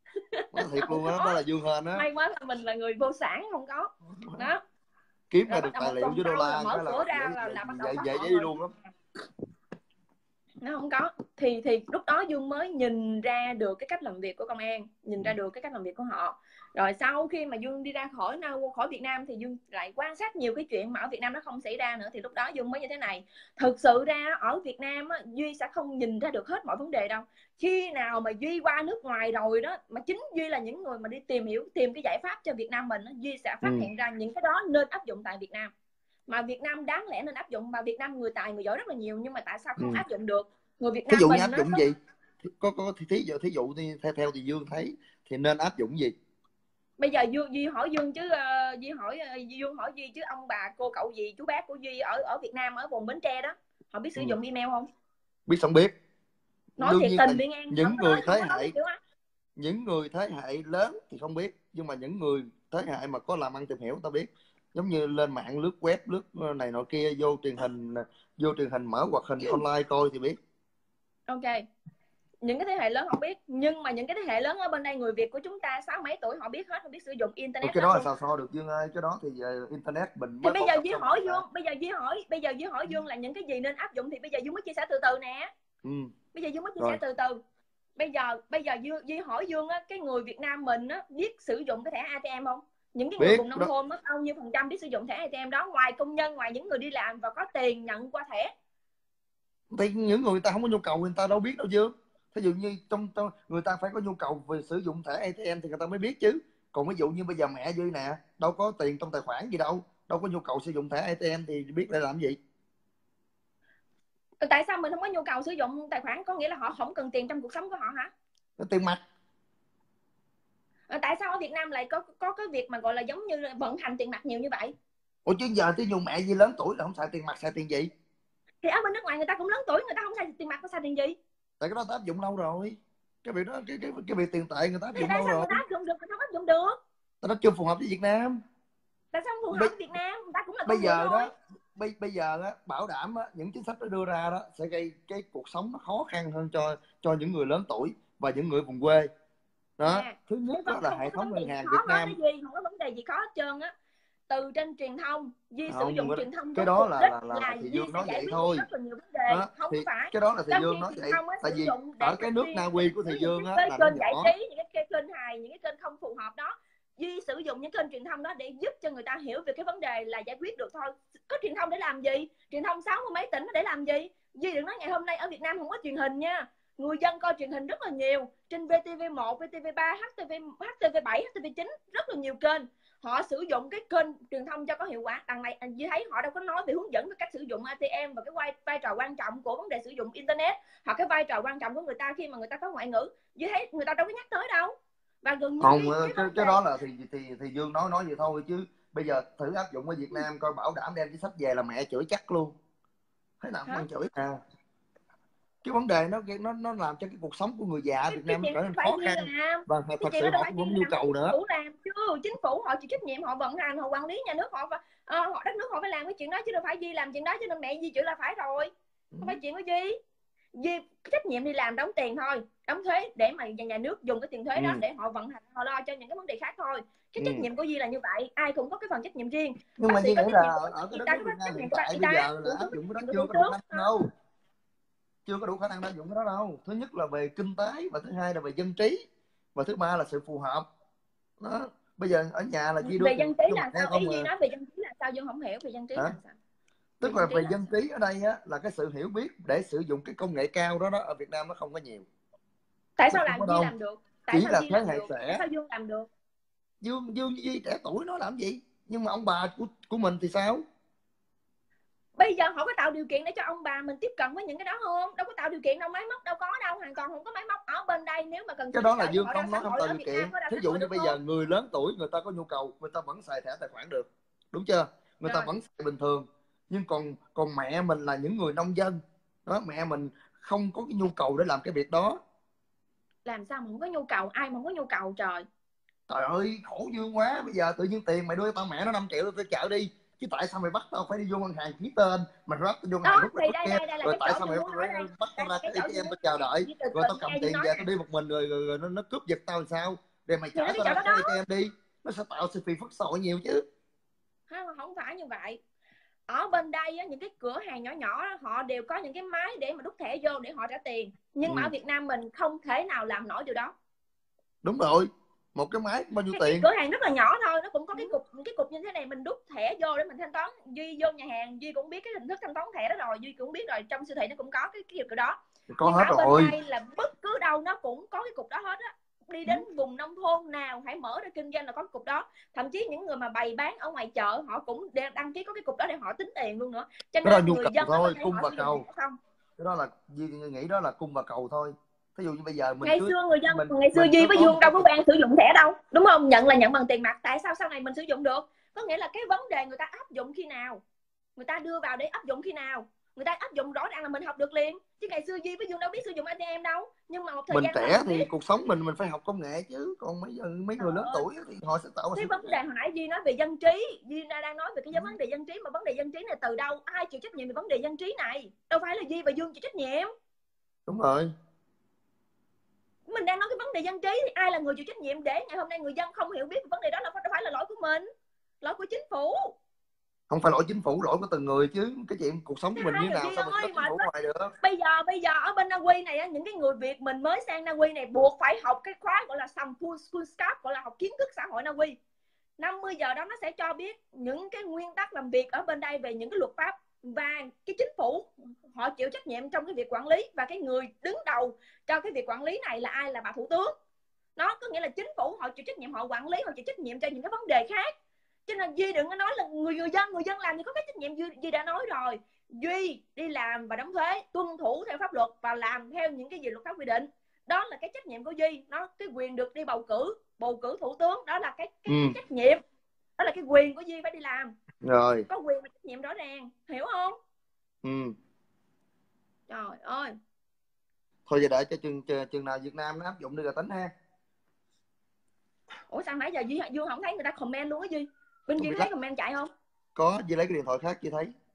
Nói thiệt luôn á, đó, đó là Dương Hên á. May quá là mình là người vô sản không có đó. Kiếm ra Rồi được bắt đầu tài một liệu tuần với đô sau là la mở cái là cửa ra vậy là, vậy là bắt đầu vậy có vậy họ vậy luôn lắm. Nó không có. Thì thì lúc đó Dương mới nhìn ra được cái cách làm việc của công an, nhìn ra được cái cách làm việc của họ. Rồi sau khi mà Dương đi ra khỏi khỏi Việt Nam thì Dương lại quan sát nhiều cái chuyện mà ở Việt Nam nó không xảy ra nữa. Thì lúc đó Dương mới như thế này: thực sự ra ở Việt Nam á, Duy sẽ không nhìn ra được hết mọi vấn đề đâu. Khi nào mà Duy qua nước ngoài rồi đó, mà chính Duy là những người mà đi tìm hiểu, tìm cái giải pháp cho Việt Nam mình đó, Duy sẽ phát ừ. hiện ra những cái đó nên áp dụng tại Việt Nam, mà Việt Nam đáng lẽ nên áp dụng. Mà Việt Nam người tài người giỏi rất là nhiều, nhưng mà tại sao không ừ. áp dụng được? Người Việt Nam thí dụ mình như áp dụng nó... gì? Có có thí dụ thí dụ thì theo theo thì Dương thấy thì nên áp dụng gì? Bây giờ Dương Duy hỏi Dương chứ uh, Duy hỏi uh, Dương hỏi Duy chứ ông bà cô cậu gì chú bác của Duy ở ở Việt Nam, ở vùng Bến Tre đó, họ biết sử ừ. dụng email không? Biết không biết. Nói đương thiệt nhiên tình đi ngang, những người nói, thế hệ những người thế hệ lớn thì không biết, nhưng mà những người thế hệ mà có làm ăn tìm hiểu ta biết. Giống như lên mạng lướt web lướt này nọ kia, vô truyền hình vô truyền hình mở hoạt hình online coi thì biết. Ok, những cái thế hệ lớn không biết, nhưng mà những cái thế hệ lớn ở bên đây, người Việt của chúng ta sáu mấy tuổi họ biết hết, họ biết sử dụng internet. Cái đó là sao so được Dương ơi? Cái đó thì uh, internet mình thì bây giờ Duy hỏi Dương, bây giờ Duy hỏi bây giờ Duy hỏi Dương là những cái gì nên áp dụng, thì bây giờ Dương mới chia sẻ từ từ nè. Ừ. Bây giờ Dương mới chia sẻ từ từ. Bây giờ bây giờ Duy, Duy hỏi Dương á, cái người Việt Nam mình á biết sử dụng cái thẻ a tê em không? Những cái người biết, vùng nông thôn á, bao nhiêu phần trăm biết sử dụng thẻ a tê em đó, ngoài công nhân, ngoài những người đi làm và có tiền nhận qua thẻ? Thì những người ta không có nhu cầu người ta đâu biết đâu Dương. Thí dụ như trong, trong người ta phải có nhu cầu về sử dụng thẻ a tê em thì người ta mới biết chứ. Còn ví dụ như bây giờ mẹ Duy nè, đâu có tiền trong tài khoản gì đâu, đâu có nhu cầu sử dụng thẻ a tê em thì biết để làm gì. Tại sao mình không có nhu cầu sử dụng tài khoản? Có nghĩa là họ không cần tiền trong cuộc sống của họ hả? Cái tiền mặt. Tại sao ở Việt Nam lại có có cái việc mà gọi là giống như là vận hành tiền mặt nhiều như vậy? Ủa chứ giờ tí dùng mẹ Duy lớn tuổi là không xài tiền mặt, xài tiền gì? Thì ở bên nước ngoài người ta cũng lớn tuổi, người ta không xài tiền mặt, có xài tiền gì? Tại cái đó ta áp dụng lâu rồi. Cái việc đó, cái cái cái việc tiền tệ người ta áp thì dụng tại lâu sao rồi. Người ta áp dụng được, người ta không áp dụng được? Tại nó chưa phù hợp với Việt Nam. Tại sao không phù hợp với Việt Nam? Người ta cũng là bây giờ thôi. đó bây bây giờ á, bảo đảm á, những chính sách nó đưa ra đó sẽ gây cái cuộc sống nó khó khăn hơn cho cho những người lớn tuổi và những người vùng quê đó. À, thứ nhất đó là hệ thống ngân hàng Việt Nam gì, không có vấn đề gì khó hết trơn á. Từ trên truyền thông, Duy sử dụng truyền thông cái đó là là, là, là thì Dương nói vậy thôi. Rất là nhiều vấn đề. Đó, không thì phải cái đó là thì Dương nói vậy. Tại vì ở cái nước Na Uy của thầy Dương á là nó nhỏ. Giải trí, những cái kênh hài, những cái kênh không phù hợp đó, Duy sử dụng những kênh truyền thông đó để giúp cho người ta hiểu về cái vấn đề là giải quyết được thôi. Có truyền thông để làm gì? Truyền thông sáu mươi mấy tỉnh để làm gì? Duy đừng nói ngày hôm nay ở Việt Nam không có truyền hình nha. Người dân coi truyền hình rất là nhiều, trên vê tê vê một, vê tê vê ba, hát tê vê, hát tê vê bảy, hát tê vê chín, rất là nhiều kênh. Họ sử dụng cái kênh truyền thông cho có hiệu quả. Đằng này Duy thấy họ đâu có nói về hướng dẫn về cách sử dụng a tê em và cái vai, vai trò quan trọng của vấn đề sử dụng internet, hoặc cái vai trò quan trọng của người ta khi mà người ta có ngoại ngữ. Duy thấy người ta đâu có nhắc tới đâu. Và gần như không, cái, cái, cái đó là thì thì thì Dương nói nói vậy thôi, chứ bây giờ thử áp dụng ở Việt Nam coi, bảo đảm đem chính sách về là mẹ chửi chắc luôn. Thế nào cũng đang chửi à. Cái vấn đề nó nó nó làm cho cái cuộc sống của người già Việt Nam trở nên khó khăn, và thật sự họ cũng không nhu cầu nữa. Làm chứ chính phủ họ chịu trách nhiệm, họ vận hành, họ quản lý nhà nước, họ và uh, họ đất nước họ phải làm cái chuyện đó, chứ đâu phải Duy làm chuyện đó. Cho nên mẹ Duy chửi là phải rồi, không phải chuyện của Duy. Duy trách nhiệm đi làm đóng tiền thôi, đóng thuế để mà nhà nước dùng cái tiền thuế đó ừ. để họ vận hành, họ lo cho những cái vấn đề khác thôi. Cái trách ừ. nhiệm của Duy là như vậy, ai cũng có cái phần trách nhiệm riêng. Nhưng mà Duy nghĩ là ở cái đất nước Việt Nam hiện tại bây giờ là áp dụng cái đó chưa có đủ khả năng đâu, chưa có đủ khả năng áp dụng cái đó đâu. Thứ nhất là về kinh tế, và thứ hai là về dân trí, và thứ ba là sự phù hợp đó. Bây giờ ở nhà là Duy đưa về dân trí là sao? Ý Duy nói về dân trí là sao? Dương không hiểu về dân trí là sao. Tức là về dân trí ở đây á, là cái sự hiểu biết để sử dụng cái công nghệ cao đó đó ở Việt Nam nó không có nhiều. Tại sao làm Duy làm được? Tại Chỉ sao là Duy thế làm hệ được? trẻ. Tại sao Dương làm được? Dương Dương Duy trẻ tuổi nó làm gì? Nhưng mà ông bà của của mình thì sao? Bây giờ họ có tạo điều kiện để cho ông bà mình tiếp cận với những cái đó không? Đâu có tạo điều kiện đâu, máy móc đâu có đâu, hoàn toàn không có máy móc ở bên đây. Nếu mà cần cái đó là Dương không nói không tạo điều kiện. Thí dụ như bây giờ người lớn tuổi người ta có nhu cầu, người ta vẫn xài thẻ tài khoản được, đúng chưa? Người ta vẫn xài bình thường. Nhưng còn còn mẹ mình là những người nông dân đó, mẹ mình không có cái nhu cầu để làm cái việc đó. Làm sao mà không có nhu cầu? Ai mà không có nhu cầu trời. Trời ơi khổ Dương quá. Bây giờ tự nhiên tiền mày đưa tao mẹ nó năm triệu tao chợ đi, chứ tại sao mày bắt tao phải đi vô ngân hàng ký tên, mày bắt tao vô ngân Đó hàng rút thì này đây kia, đây đây là rồi cái tại chỗ sao tôi mày muốn nói đây. bắt tao Đây ra là cái cái chỗ a tê em tôi tao chờ đợi, Duy từ rồi từ tao cầm nghe Duy tiền nói về nè. tao đi một mình, rồi, rồi, rồi nó, nó cướp giật tao làm sao, để mày Thì trả nó cái tao chỗ ra đó cái đó. a tê em đi, nó sẽ tạo sự phiền phức xã hội nhiều chứ. Không, không phải như vậy. Ở bên đây á, những cái cửa hàng nhỏ nhỏ đó, họ đều có những cái máy để mà đút thẻ vô để họ trả tiền, nhưng ừ. mà ở Việt Nam mình không thể nào làm nổi điều đó. Đúng rồi, một cái máy bao nhiêu cái, tiền? cái cửa hàng rất là nhỏ thôi, nó cũng có cái cục cái cục như thế này, mình đút thẻ vô để mình thanh toán. Duy vô nhà hàng Duy cũng biết cái hình thức thanh toán thẻ đó rồi, Duy cũng biết rồi, trong siêu thị nó cũng có cái cái kiểu đó. Có nhưng hết mà ở rồi. bên đây là bất cứ đâu nó cũng có cái cục đó hết á. Đi đến vùng nông thôn nào hãy mở ra kinh doanh là có cái cục đó. Thậm chí những người mà bày bán ở ngoài chợ họ cũng đăng ký có cái cục đó để họ tính tiền luôn nữa. Cho Cái đó nên nhu người cầu dân thôi, thấy cung họ và sử dụng cầu. không. Cái đó là Duy nghĩ đó là cung và cầu thôi. Ví dụ như bây giờ mình ngày cứ, xưa người dân mình, ngày xưa Duy với Dương đâu có cục... quen sử dụng thẻ đâu, đúng không? Nhận là nhận bằng tiền mặt, tại sao sau này mình sử dụng được? Có nghĩa là cái vấn đề người ta áp dụng khi nào, người ta đưa vào để áp dụng khi nào, người ta áp dụng rõ ràng là mình học được liền. Chứ ngày xưa Duy với Dương đâu biết sử dụng a tê em đâu, nhưng mà một thời mình gian trẻ thì biết. cuộc sống mình mình phải học công nghệ chứ, còn mấy giờ mấy người lớn tuổi thì họ sẽ tạo cái vấn đề hồi nãy Duy nói về dân trí, Duy đang nói về cái vấn đề dân trí, mà vấn đề dân trí này từ đâu, ai chịu trách nhiệm về vấn đề dân trí này? Đâu phải là Duy và Dương chịu trách nhiệm. Đúng rồi, mình đang nói cái vấn đề dân trí thì ai là người chịu trách nhiệm để ngày hôm nay người dân không hiểu biết về vấn đề đó? Là phải là lỗi của mình, lỗi của chính phủ. Không phải lỗi chính phủ, lỗi của từng người chứ. Cái chuyện cuộc sống của mình như thế nào sao mà chính phủ ngoài được? Bây giờ bây giờ ở bên Na Uy này những cái người Việt mình mới sang Na Uy này buộc phải học cái khóa gọi là Samfundskunskap, gọi là học kiến thức xã hội Na Uy. năm mươi giờ đó nó sẽ cho biết những cái nguyên tắc làm việc ở bên đây về những cái luật pháp, và cái chính phủ họ chịu trách nhiệm trong cái việc quản lý, và cái người đứng đầu cho cái việc quản lý này là ai? Là bà thủ tướng. Nó có nghĩa là chính phủ họ chịu trách nhiệm, họ quản lý, họ chịu trách nhiệm cho những cái vấn đề khác. Cho nên Duy đừng có nói là người người dân người dân làm thì có cái trách nhiệm. Duy, Duy đã nói rồi, Duy đi làm và đóng thuế, tuân thủ theo pháp luật và làm theo những cái gì luật pháp quy định, đó là cái trách nhiệm của Duy. Nó cái quyền được đi bầu cử, bầu cử thủ tướng, đó là cái, cái, ừ. cái trách nhiệm, đó là cái quyền của Duy phải đi làm rồi, có quyền và trách nhiệm rõ ràng, hiểu không? Ừ. Trời ơi, thôi giờ đợi cho chừng chừng nào Việt Nam nó áp dụng đi rồi tính ha. Ủa sao nãy giờ Duy Dương không thấy người ta comment luôn á Duy? Bên Duy thấy comment chạy không? Có, Duy lấy cái điện thoại khác Duy thấy.